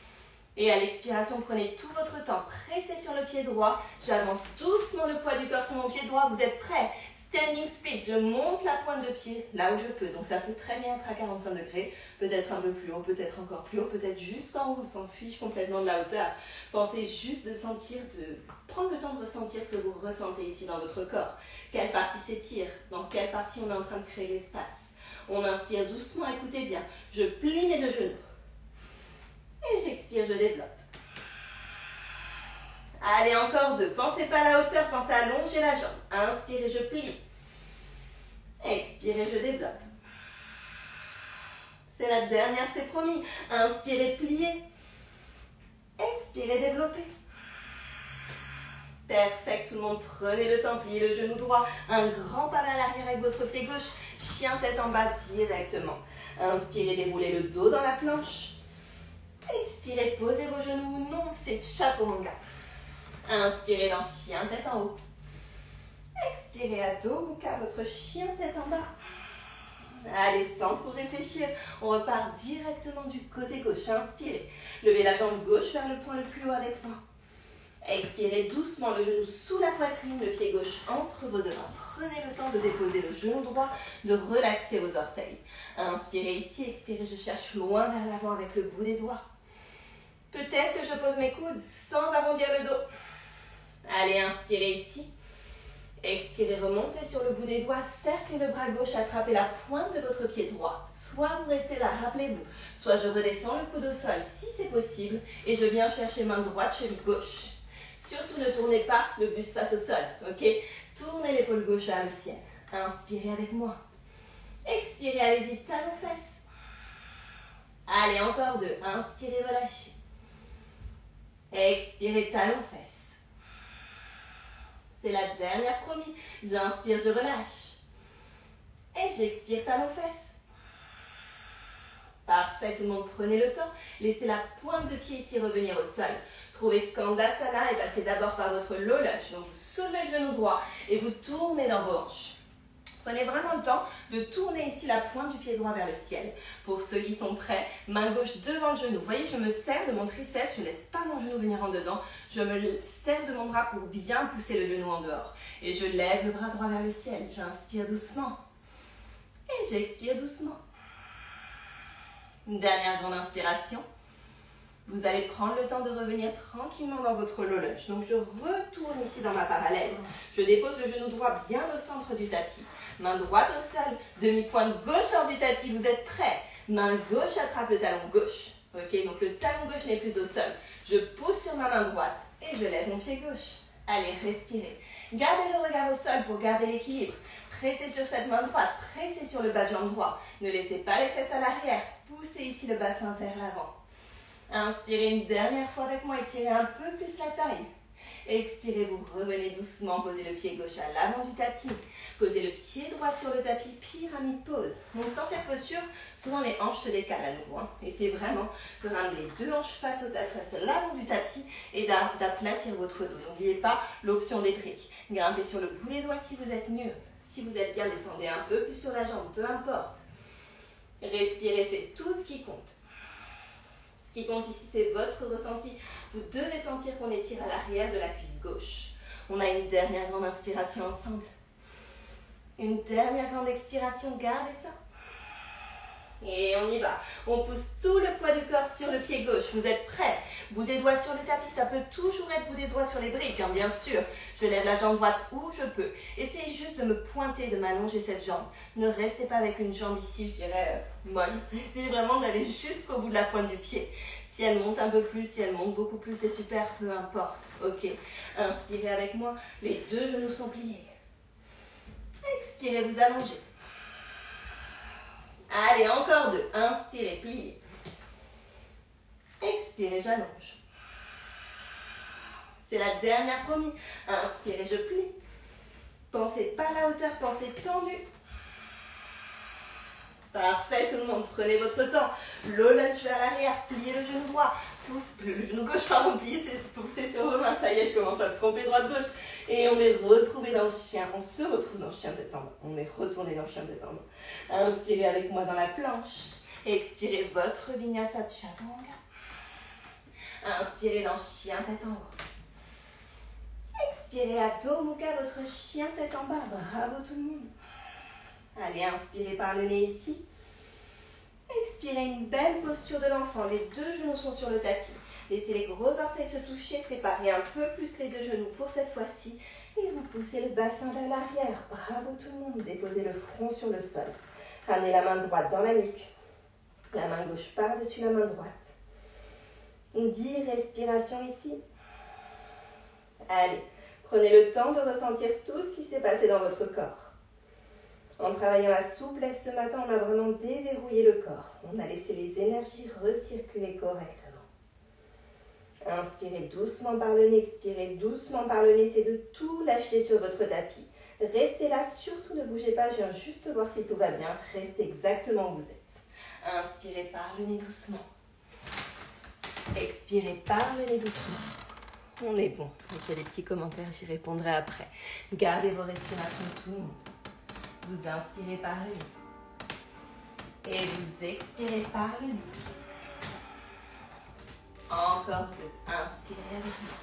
Et à l'expiration, prenez tout votre temps. Pressez sur le pied droit. J'avance doucement le poids du corps sur mon pied droit. Vous êtes prêts? Standing split, je monte la pointe de pied là où je peux. Donc ça peut très bien être à 45 degrés, peut-être un peu plus haut, peut-être encore plus haut, peut-être jusqu'en haut, on s'en fiche complètement de la hauteur. Pensez juste de sentir, de prendre le temps de ressentir ce que vous ressentez ici dans votre corps. Quelle partie s'étire? Dans quelle partie on est en train de créer l'espace? On inspire doucement, écoutez bien. Je plie mes deux genoux. Et j'expire, je développe. Allez, encore deux. Pensez pas à la hauteur, pensez à allonger la jambe. Inspirez, je plie. Expirez, je développe. C'est la dernière, c'est promis. Inspirez, pliez. Expirez, développez. Perfect, tout le monde, prenez le temps, pliez le genou droit. Un grand pas vers l'arrière avec votre pied gauche. Chien tête en bas directement. Inspirez, déroulez le dos dans la planche. Expirez, posez vos genoux. Non, c'est chaturanga. Inspirez dans chien tête en haut. Expirez à Adho Mukha, votre chien tête en bas. Allez, sans trop réfléchir, on repart directement du côté gauche. Inspirez. Levez la jambe gauche vers le point le plus haut avec moi. Expirez doucement, le genou sous la poitrine, le pied gauche entre vos deux mains. Prenez le temps de déposer le genou droit, de relaxer vos orteils. Inspirez ici, expirez, je cherche loin vers l'avant avec le bout des doigts. Peut-être que je pose mes coudes sans arrondir le dos. Allez, inspirez ici. Expirez, remontez sur le bout des doigts, cerclez le bras gauche, attrapez la pointe de votre pied droit. Soit vous restez là, rappelez-vous. Soit je redescends le coude au sol si c'est possible et je viens chercher main droite, cheville gauche. Surtout ne tournez pas le buste face au sol, ok? Tournez l'épaule gauche vers le ciel. Inspirez avec moi. Expirez, allez-y, talons fesses. Allez, encore 2. Inspirez, relâchez. Expirez, talons fesses. C'est la dernière, promis. J'inspire, je relâche. Et j'expire, talons fesses. Parfait, tout le monde, prenez le temps. Laissez la pointe de pied ici revenir au sol. Trouvez Skandasana et passez d'abord par votre low lunge. Donc vous soulevez le genou droit et vous tournez dans vos hanches. Prenez vraiment le temps de tourner ici la pointe du pied droit vers le ciel. Pour ceux qui sont prêts, main gauche devant le genou. Vous voyez, je me sers de mon triceps, je ne laisse pas mon genou venir en dedans. Je me sers de mon bras pour bien pousser le genou en dehors. Et je lève le bras droit vers le ciel. J'inspire doucement. Et j'expire doucement. Une dernière grande inspiration. Vous allez prendre le temps de revenir tranquillement dans votre low lunge. Donc je retourne ici dans ma parallèle. Je dépose le genou droit bien au centre du tapis. Main droite au sol, demi-pointe gauche hors du tapis. Vous êtes prêts? Main gauche attrape le talon gauche. Ok, donc le talon gauche n'est plus au sol. Je pousse sur ma main droite et je lève mon pied gauche. Allez, respirez. Gardez le regard au sol pour garder l'équilibre. Pressez sur cette main droite, pressez sur le bas de jambe droit. Ne laissez pas les fesses à l'arrière. Poussez ici le bassin vers l'avant. Inspirez une dernière fois avec moi, étirez un peu plus la taille. Expirez, vous revenez doucement, posez le pied gauche à l'avant du tapis. Posez le pied droit sur le tapis, pyramide pose. Donc dans cette posture, souvent les hanches se décalent à nouveau. Essayez vraiment de ramener les deux hanches face à l'avant du tapis et d'aplatir votre dos. N'oubliez pas l'option des briques. Grimpez sur le bout des doigts si vous êtes mieux. Si vous êtes bien, descendez un peu plus sur la jambe, peu importe. Respirez, c'est tout ce qui compte. Ce qui compte ici, c'est votre ressenti. Vous devez sentir qu'on étire à l'arrière de la cuisse gauche. On a une dernière grande inspiration ensemble. Une dernière grande expiration, gardez ça. Et on y va. On pousse tout le poids du corps sur le pied gauche. Vous êtes prêts? Bout des doigts sur le tapis. Ça peut toujours être bout des doigts sur les briques, bien sûr. Je lève la jambe droite où je peux. Essayez juste de me pointer, de m'allonger cette jambe. Ne restez pas avec une jambe ici, je dirais, molle. Essayez vraiment d'aller jusqu'au bout de la pointe du pied. Si elle monte un peu plus, si elle monte beaucoup plus, c'est super, peu importe. Ok. Inspirez avec moi. Les deux genoux sont pliés. Expirez, vous allongez. Allez, encore 2. Inspirez, pliez. Expirez, j'allonge. C'est la dernière, promis. Inspirez, je plie. Pensez pas à la hauteur, pensez tendu. Parfait, tout le monde. Prenez votre temps. Low lunge vers l'arrière, pliez le genou droit. Le genou gauche, pardon, poussez sur vos mains. Ça y est, je commence à me tromper droite-gauche. Et on est retrouvé dans le chien. On se retrouve dans le chien tête en bas. On est retourné dans le chien tête en bas. Inspirez avec moi dans la planche. Expirez votre vinyasa chaturanga. Inspirez dans chien tête en haut. Expirez Adho Mukha, votre chien tête en bas. Bravo tout le monde. Allez, inspirez par le nez ici. Expirez, une belle posture de l'enfant. Les deux genoux sont sur le tapis. Laissez les gros orteils se toucher. Séparez un peu plus les deux genoux pour cette fois-ci. Et vous poussez le bassin vers l'arrière. Bravo tout le monde. Déposez le front sur le sol. Ramenez la main droite dans la nuque. La main gauche par-dessus la main droite. 10 respirations ici. Allez, prenez le temps de ressentir tout ce qui s'est passé dans votre corps. En travaillant la souplesse ce matin, on a vraiment déverrouillé le corps. On a laissé les énergies recirculer correctement. Inspirez doucement par le nez, expirez doucement par le nez. C'est de tout lâcher sur votre tapis. Restez là, surtout ne bougez pas. Je viens juste voir si tout va bien. Restez exactement où vous êtes. Inspirez par le nez doucement. Expirez par le nez doucement. On est bon. Il y a des petits commentaires, j'y répondrai après. Gardez vos respirations tout le monde. Vous inspirez par le nez. Et vous expirez par le nez. Encore 2. Inspirez avec moi.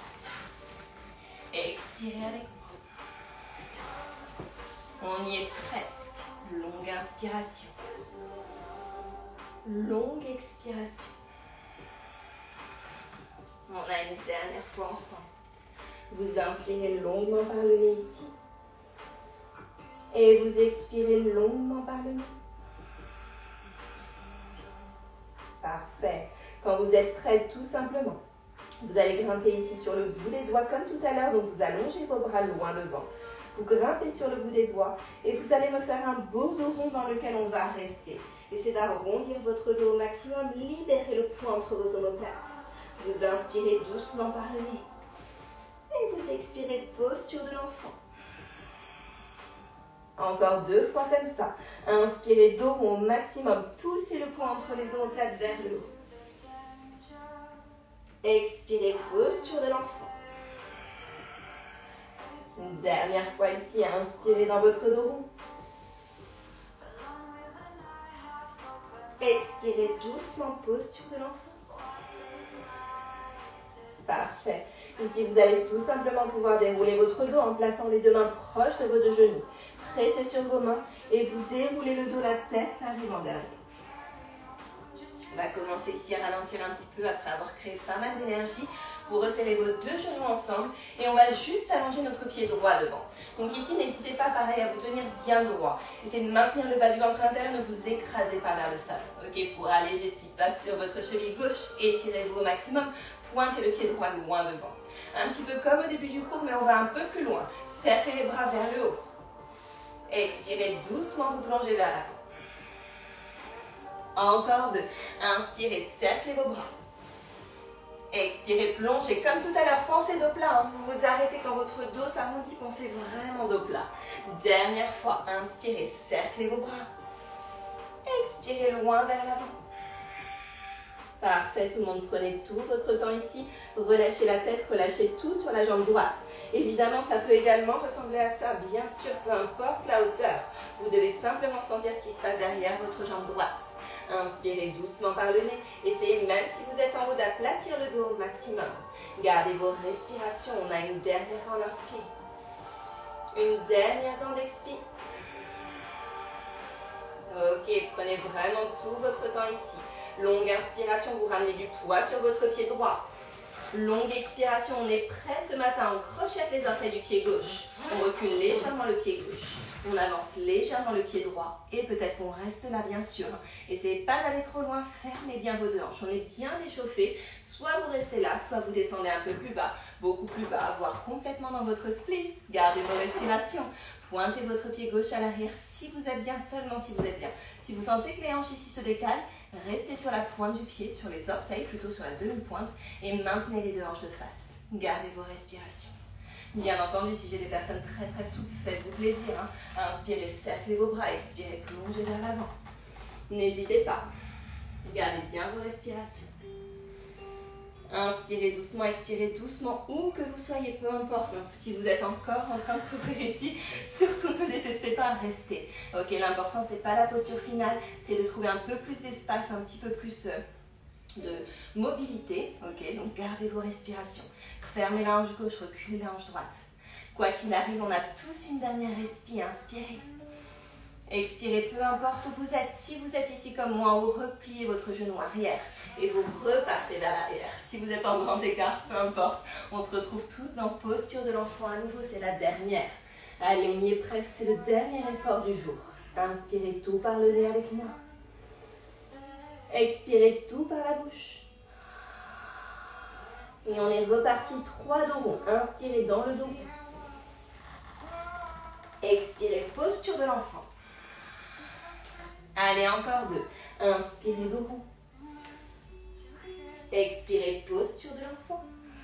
Expirez avec moi. On y est presque. Longue inspiration. Longue expiration. On a une dernière fois ensemble. Vous inspirez longuement par le nez ici. Et vous expirez longuement par le nez. Parfait. Quand vous êtes prêts, tout simplement, vous allez grimper ici sur le bout des doigts comme tout à l'heure. Donc vous allongez vos bras loin devant. Vous grimpez sur le bout des doigts et vous allez me faire un beau dos rond dans lequel on va rester. Essayez d'arrondir votre dos au maximum, libérez le poids entre vos omoplates. Vous inspirez doucement par le nez. Et vous expirez, posture de l'enfant. Encore 2 fois comme ça. Inspirez, dos rond au maximum. Poussez le poids entre les omoplates vers le haut. Expirez, posture de l'enfant. Une dernière fois ici, inspirez dans votre dos rond. Expirez doucement, posture de l'enfant. Parfait. Ici, vous allez tout simplement pouvoir dérouler votre dos en plaçant les 2 mains proches de vos 2 genoux. Pressez sur vos mains et vous déroulez le dos, la tête arrive en derrière. On va commencer ici à ralentir un petit peu après avoir créé pas mal d'énergie. Vous resserrez vos 2 genoux ensemble et on va juste allonger notre pied droit devant. Donc ici, n'hésitez pas pareil à vous tenir bien droit. Essayez de maintenir le bas du ventre intérieur, ne vous écrasez pas vers le sol. Ok, pour alléger ce qui se passe sur votre cheville gauche, étirez-vous au maximum, pointez le pied droit loin devant. Un petit peu comme au début du cours, mais on va un peu plus loin. Cerclez les bras vers le haut. Expirez doucement, vous plongez vers l'avant. Encore 2. Inspirez, cerclez vos bras. Expirez, plongez. Comme tout à l'heure, pensez dos plat. Vous vous arrêtez quand votre dos s'arrondit, pensez vraiment dos plat. Dernière fois, inspirez, cerclez vos bras. Expirez loin vers l'avant. Parfait, tout le monde, prenez tout votre temps ici. Relâchez la tête, relâchez tout sur la jambe droite. Évidemment, ça peut également ressembler à ça, bien sûr, peu importe la hauteur. Vous devez simplement sentir ce qui se passe derrière votre jambe droite. Inspirez doucement par le nez. Essayez, même si vous êtes en haut, d'aplatir le dos au maximum. Gardez vos respirations. On a une dernière grande inspire. Une dernière grande expire. Ok, prenez vraiment tout votre temps ici. Longue inspiration, vous ramenez du poids sur votre pied droit. Longue expiration, on est prêt ce matin. On crochette les orteils du pied gauche. On recule légèrement le pied gauche. On avance légèrement le pied droit. Et peut-être on reste là, bien sûr. Essayez pas d'aller trop loin. Fermez bien vos 2 hanches. On est bien échauffé. Soit vous restez là, soit vous descendez un peu plus bas. Beaucoup plus bas, voire complètement dans votre split. Gardez vos respirations. Pointez votre pied gauche à l'arrière si vous êtes bien, seulement si vous êtes bien. Si vous sentez que les hanches ici se décalent, restez sur la pointe du pied, sur les orteils, plutôt sur la demi-pointe, et maintenez les 2 hanches de face. Gardez vos respirations. Bien entendu, si j'ai des personnes très très souples, faites-vous plaisir. Inspirez, cerclez vos bras, expirez, plongez vers l'avant. N'hésitez pas. Gardez bien vos respirations. Inspirez doucement, expirez doucement, où que vous soyez, peu importe. Donc, si vous êtes encore en train de souffrir ici, surtout ne détestez pas, restez. Ok, l'important, c'est pas la posture finale, c'est de trouver un peu plus d'espace, un petit peu plus de mobilité. Ok, donc gardez vos respirations. Fermez la hanche gauche, reculez la hanche droite. Quoi qu'il arrive, on a tous une dernière respire. Inspirez. Expirez, peu importe où vous êtes. Si vous êtes ici comme moi, vous repliez votre genou arrière et vous repartez vers l'arrière. Si vous êtes en grand écart, peu importe. On se retrouve tous dans posture de l'enfant à nouveau, c'est la dernière. Allez, on y est presque, c'est le dernier effort du jour. Inspirez tout par le nez avec moi. Expirez tout par la bouche. Et on est reparti, 3 dos ronds. Inspirez dans le dos. Expirez, posture de l'enfant. Allez, encore 2. Inspirez, dos rond. Expirez, posture de l'enfant.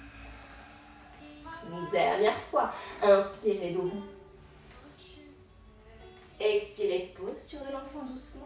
Une dernière fois. Inspirez, dos rond. Expirez, posture de l'enfant doucement.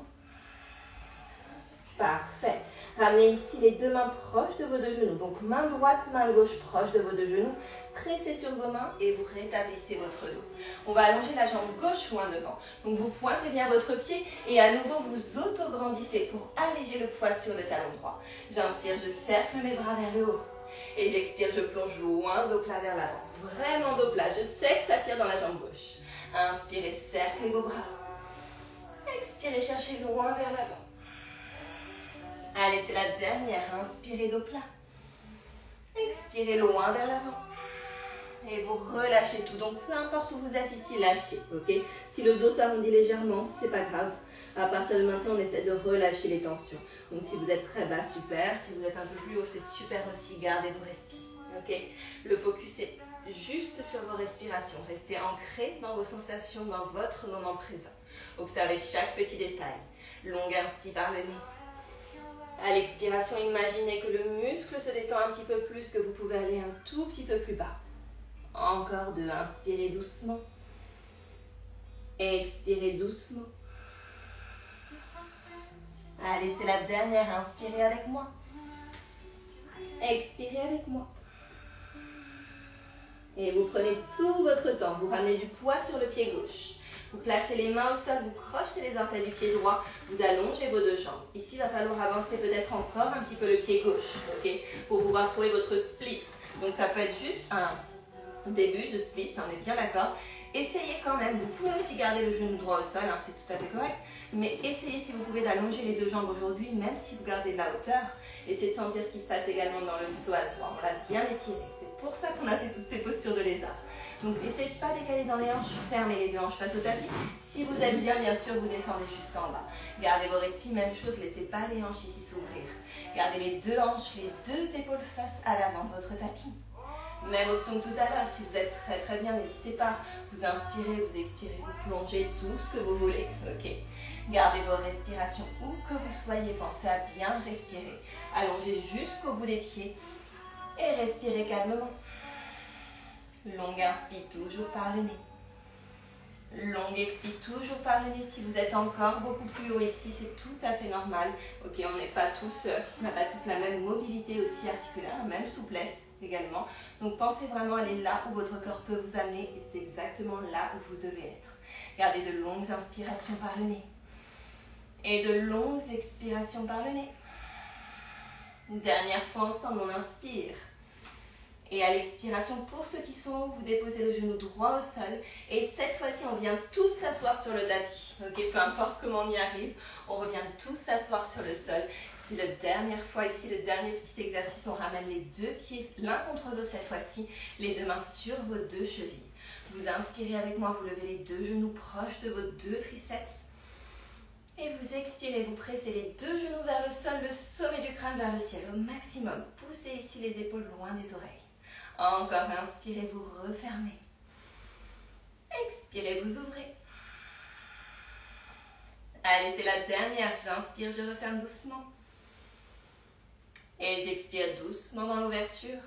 Parfait. Ramenez ici les 2 mains proches de vos 2 genoux. Donc main droite, main gauche proche de vos 2 genoux. Pressez sur vos mains et vous rétablissez votre dos. On va allonger la jambe gauche loin devant. Donc vous pointez bien votre pied et à nouveau vous auto-grandissez pour alléger le poids sur le talon droit. J'inspire, je cercle mes bras vers le haut. Et j'expire, je plonge loin, dos plat vers l'avant. Vraiment dos plat. Je sais que ça tire dans la jambe gauche. Inspirez, cerclez vos bras. Expirez, cherchez loin vers l'avant. Allez, c'est la dernière. Inspirez, dos plat. Expirez loin vers l'avant. Et vous relâchez tout. Donc, peu importe où vous êtes ici, lâchez. Ok? Si le dos s'arrondit légèrement, c'est pas grave. À partir de maintenant, on essaie de relâcher les tensions. Donc, si vous êtes très bas, super. Si vous êtes un peu plus haut, c'est super aussi. Gardez vos respirations. Ok? Le focus est juste sur vos respirations. Restez ancré dans vos sensations, dans votre moment présent. Observez chaque petit détail. Longue inspire par le nez. À l'expiration, imaginez que le muscle se détend un petit peu plus, que vous pouvez aller un tout petit peu plus bas. Encore deux, inspirez doucement. Expirez doucement. Allez, c'est la dernière, inspirez avec moi. Expirez avec moi. Et vous prenez tout votre temps, vous ramenez du poids sur le pied gauche. Vous placez les mains au sol, vous crochetez les orteils du pied droit, vous allongez vos deux jambes. Ici, il va falloir avancer peut-être encore un petit peu le pied gauche, ok, pour pouvoir trouver votre split. Donc ça peut être juste un début de split, on est bien d'accord. Essayez quand même, vous pouvez aussi garder le genou droit au sol, hein, c'est tout à fait correct, mais essayez si vous pouvez d'allonger les deux jambes aujourd'hui, même si vous gardez de la hauteur. Essayez de sentir ce qui se passe également dans le psoas, on l'a bien étiré. C'est pour ça qu'on a fait toutes ces postures de lézard. Donc essayez de ne pas décaler dans les hanches, fermez les deux hanches face au tapis. Si vous êtes bien sûr, vous descendez jusqu'en bas. Gardez vos respires, même chose, laissez pas les hanches ici s'ouvrir. Gardez les deux hanches, les deux épaules face à l'avant de votre tapis. Même option que tout à l'heure, si vous êtes très bien, n'hésitez pas. Vous inspirez, vous expirez, vous plongez tout ce que vous voulez. Ok. Gardez vos respirations où que vous soyez, pensez à bien respirer. Allongez jusqu'au bout des pieds et respirez calmement. Longue inspire toujours par le nez. Longue expire toujours par le nez. Si vous êtes encore beaucoup plus haut ici, c'est tout à fait normal. Ok, on n'a pas tous la même mobilité aussi articulaire, la même souplesse également. Donc pensez vraiment à aller là où votre corps peut vous amener et c'est exactement là où vous devez être. Gardez de longues inspirations par le nez et de longues expirations par le nez. Une dernière fois ensemble, on inspire. Et à l'expiration, pour ceux qui sont hauts, vous déposez le genou droit au sol. Et cette fois-ci, on vient tous s'asseoir sur le tapis. Okay, peu importe comment on y arrive, on revient tous s'asseoir sur le sol. C'est la dernière fois ici, le dernier petit exercice. On ramène les deux pieds l'un contre l'autre cette fois-ci. Les deux mains sur vos deux chevilles. Vous inspirez avec moi, vous levez les deux genoux proches de vos deux triceps. Et vous expirez, vous pressez les deux genoux vers le sol, le sommet du crâne vers le ciel au maximum. Poussez ici les épaules loin des oreilles. Encore, inspirez, vous refermez. Expirez, vous ouvrez. Allez, c'est la dernière. J'inspire, je referme doucement. Et j'expire doucement dans l'ouverture.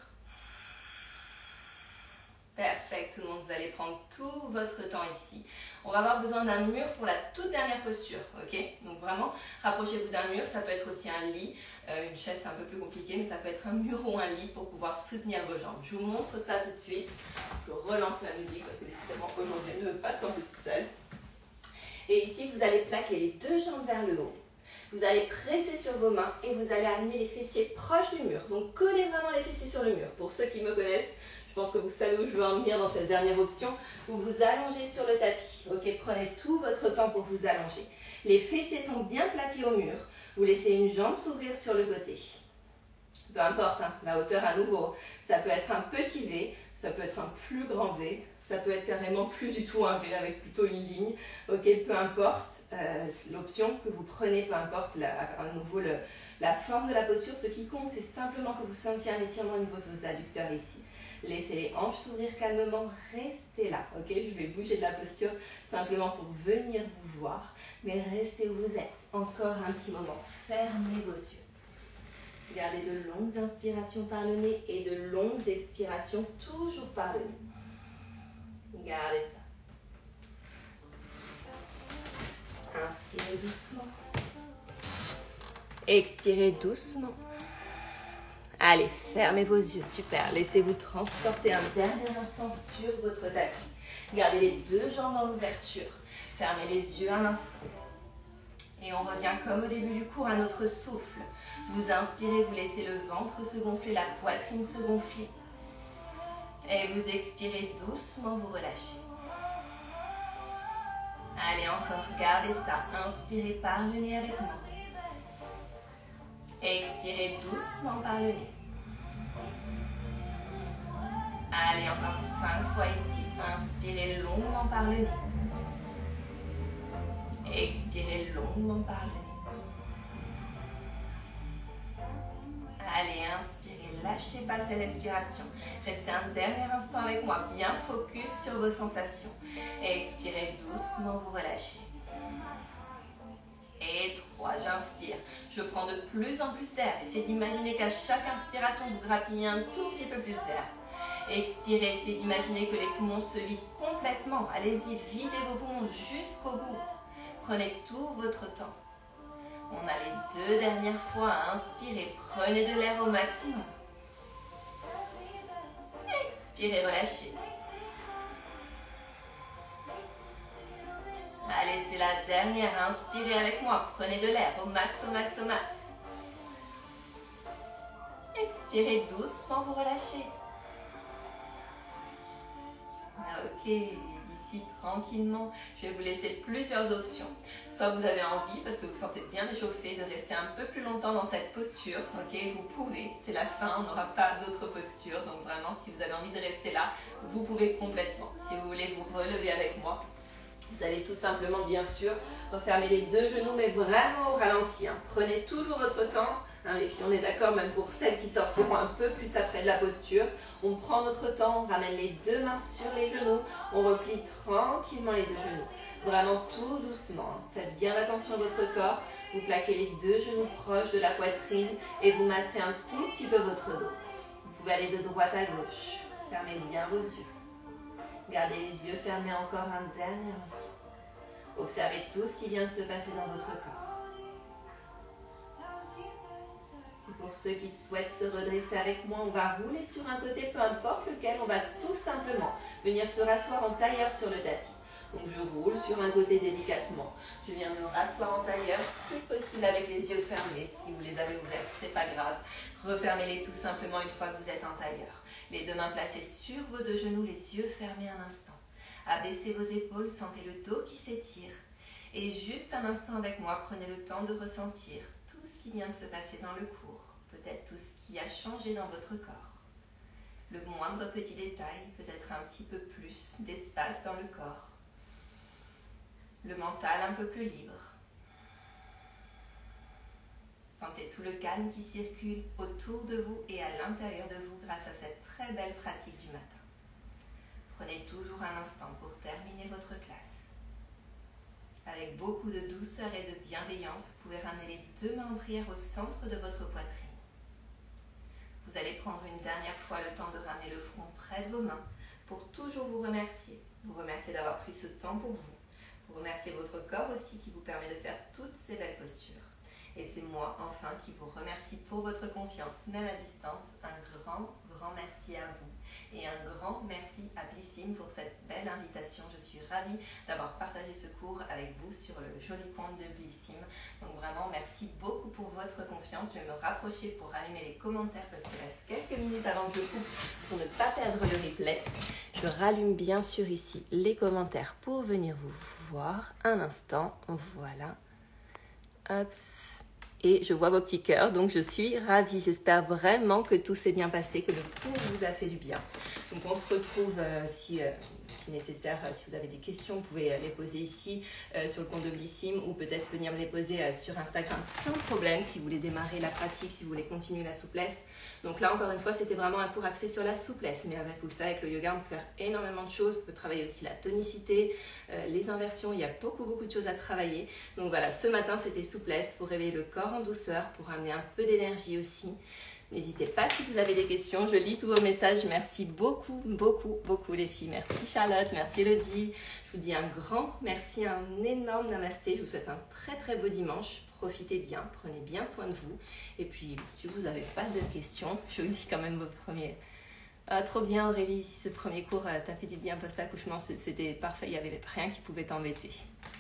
Perfect, tout le monde, vous allez prendre tout votre temps ici. On va avoir besoin d'un mur pour la toute dernière posture, ok? Donc vraiment, rapprochez-vous d'un mur, ça peut être aussi un lit, une chaise c'est un peu plus compliqué, mais ça peut être un mur ou un lit pour pouvoir soutenir vos jambes. Je vous montre ça tout de suite. Je relance la musique parce que décidément aujourd'hui, elle ne veut pas se lancer toute seule. Et ici, vous allez plaquer les deux jambes vers le haut. Vous allez presser sur vos mains et vous allez amener les fessiers proches du mur. Donc collez vraiment les fessiers sur le mur. Pour ceux qui me connaissent, je pense que vous savez où je veux en venir dans cette dernière option. Vous vous allongez sur le tapis. Ok, prenez tout votre temps pour vous allonger. Les fessiers sont bien plaqués au mur. Vous laissez une jambe s'ouvrir sur le côté. Peu importe, hein, la hauteur à nouveau. Ça peut être un petit V, ça peut être un plus grand V, ça peut être carrément plus du tout un V avec plutôt une ligne. Ok, peu importe l'option que vous prenez, peu importe à nouveau la forme de la posture. Ce qui compte, c'est simplement que vous sentiez un étirement au niveau de vos adducteurs ici. Laissez les hanches s'ouvrir calmement, restez là. Ok, je vais bouger de la posture simplement pour venir vous voir, mais restez où vous êtes. Encore un petit moment, fermez vos yeux. Gardez de longues inspirations par le nez et de longues expirations toujours par le nez. Gardez ça. Inspirez doucement. Expirez doucement. Allez, fermez vos yeux. Super. Laissez-vous transporter un dernier instant sur votre tapis. Gardez les deux jambes dans l'ouverture. Fermez les yeux un instant. Et on revient comme au début du cours à notre souffle. Vous inspirez, vous laissez le ventre se gonfler, la poitrine se gonfler. Et vous expirez doucement, vous relâchez. Allez, encore, gardez ça. Inspirez par le nez avec moi. Expirez doucement par le nez. Allez, encore 5 fois ici. Inspirez longuement par le nez. Expirez longuement par le nez. Allez, inspirez, lâchez lâchez pas ces respirations. Restez un dernier instant avec moi, bien focus sur vos sensations. Et expirez doucement, vous relâchez. Et 3, j'inspire. Je prends de plus en plus d'air. Essayez d'imaginer qu'à chaque inspiration, vous grappillez un tout petit peu plus d'air. Expirez, essayez d'imaginer que les poumons se vident complètement. Allez-y, videz vos poumons jusqu'au bout. Prenez tout votre temps. On a les 2 dernières fois à inspirer. Prenez de l'air au maximum. Expirez, relâchez. Allez, c'est la dernière. Inspirez avec moi. Prenez de l'air au max, au max, au max. Expirez doucement, vous relâchez. Ok, d'ici tranquillement, je vais vous laisser plusieurs options. Soit vous avez envie, parce que vous sentez bien échauffé, de rester un peu plus longtemps dans cette posture. Ok, vous pouvez, c'est la fin, on n'aura pas d'autres postures. Donc vraiment, si vous avez envie de rester là, vous pouvez complètement. Si vous voulez vous relever avec moi, vous allez tout simplement, bien sûr, refermer les 2 genoux, mais vraiment au ralenti. Hein. Prenez toujours votre temps. Hein, les filles, on est d'accord, même pour celles qui sortiront un peu plus après de la posture. On prend notre temps, on ramène les 2 mains sur les genoux. On replie tranquillement les 2 genoux. Vraiment tout doucement. Hein. Faites bien attention à votre corps. Vous plaquez les 2 genoux proches de la poitrine et vous massez un tout petit peu votre dos. Vous pouvez aller de droite à gauche. Fermez bien vos yeux. Gardez les yeux fermés encore un dernier instant. Observez tout ce qui vient de se passer dans votre corps. Et pour ceux qui souhaitent se redresser avec moi, on va rouler sur un côté, peu importe lequel. On va tout simplement venir se rasseoir en tailleur sur le tapis. Donc je roule sur un côté délicatement. Je viens me rasseoir en tailleur, si possible avec les yeux fermés. Si vous les avez ouverts, c'est pas grave. Refermez-les tout simplement une fois que vous êtes en tailleur. Les 2 mains placées sur vos 2 genoux, les yeux fermés un instant. Abaissez vos épaules, sentez le dos qui s'étire. Et juste un instant avec moi, prenez le temps de ressentir tout ce qui vient de se passer dans le cours. Peut-être tout ce qui a changé dans votre corps. Le moindre petit détail, peut-être un petit peu plus d'espace dans le corps. Le mental un peu plus libre. Sentez tout le calme qui circule autour de vous et à l'intérieur de vous grâce à cette très belle pratique du matin. Prenez toujours un instant pour terminer votre classe. Avec beaucoup de douceur et de bienveillance, vous pouvez ramener les 2 mains en prière au centre de votre poitrine. Vous allez prendre une dernière fois le temps de ramener le front près de vos mains pour toujours vous remercier. Vous remercier d'avoir pris ce temps pour vous. Vous remercier votre corps aussi qui vous permet de faire toutes ces belles postures. Et c'est moi, enfin, qui vous remercie pour votre confiance, même à distance. Un grand, grand merci à vous. Et un grand merci à Blissim pour cette belle invitation. Je suis ravie d'avoir partagé ce cours avec vous sur le joli compte de Blissim. Donc vraiment, merci beaucoup pour votre confiance. Je vais me rapprocher pour allumer les commentaires parce qu'il reste quelques minutes avant que je coupe pour ne pas perdre le replay. Je rallume bien sûr ici les commentaires pour venir vous voir. Un instant, voilà. Hop. Et je vois vos petits cœurs, donc je suis ravie. J'espère vraiment que tout s'est bien passé, que le cours vous a fait du bien. Donc on se retrouve si nécessaire, si vous avez des questions, vous pouvez les poser ici sur le compte de Blissim ou peut-être venir me les poser sur Instagram sans problème si vous voulez démarrer la pratique, si vous voulez continuer la souplesse. Donc là, encore une fois, c'était vraiment un cours axé sur la souplesse. Mais avec, vous le savez, avec le yoga, on peut faire énormément de choses. On peut travailler aussi la tonicité, les inversions. Il y a beaucoup de choses à travailler. Donc voilà, ce matin, c'était souplesse pour réveiller le corps en douceur, pour amener un peu d'énergie aussi. N'hésitez pas si vous avez des questions. Je lis tous vos messages. Merci beaucoup les filles. Merci Charlotte, merci Elodie. Je vous dis un grand merci, un énorme namasté. Je vous souhaite un très beau dimanche. Profitez bien, prenez bien soin de vous. Et puis, si vous n'avez pas de questions, je vous dis quand même vos premiers. Trop bien Aurélie, si ce premier cours t'a fait du bien post-accouchement, c'était parfait. Il n'y avait rien qui pouvait t'embêter.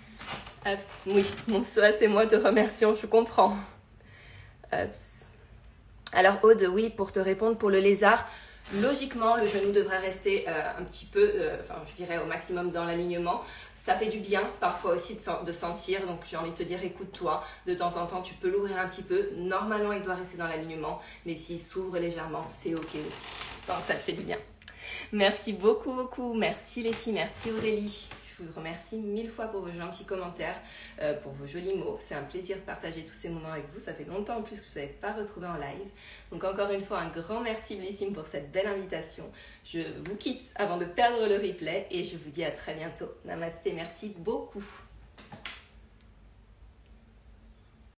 Oui, mon psoas et moi te remercions, je comprends. Alors Aude, oui, pour te répondre, pour le lézard, logiquement, le genou devrait rester un petit peu, je dirais au maximum dans l'alignement. Ça fait du bien parfois aussi de sentir, donc j'ai envie de te dire, écoute-toi, de temps en temps tu peux l'ouvrir un petit peu. Normalement, il doit rester dans l'alignement, mais s'il s'ouvre légèrement, c'est ok aussi. Enfin, ça te fait du bien. Merci beaucoup, merci les filles, merci Aurélie. Je vous remercie 1000 fois pour vos gentils commentaires, pour vos jolis mots. C'est un plaisir de partager tous ces moments avec vous. Ça fait longtemps en plus que vous n'avez pas retrouvé en live. Donc encore une fois, un grand merci Blissim pour cette belle invitation. Je vous quitte avant de perdre le replay et je vous dis à très bientôt. Namasté, merci beaucoup.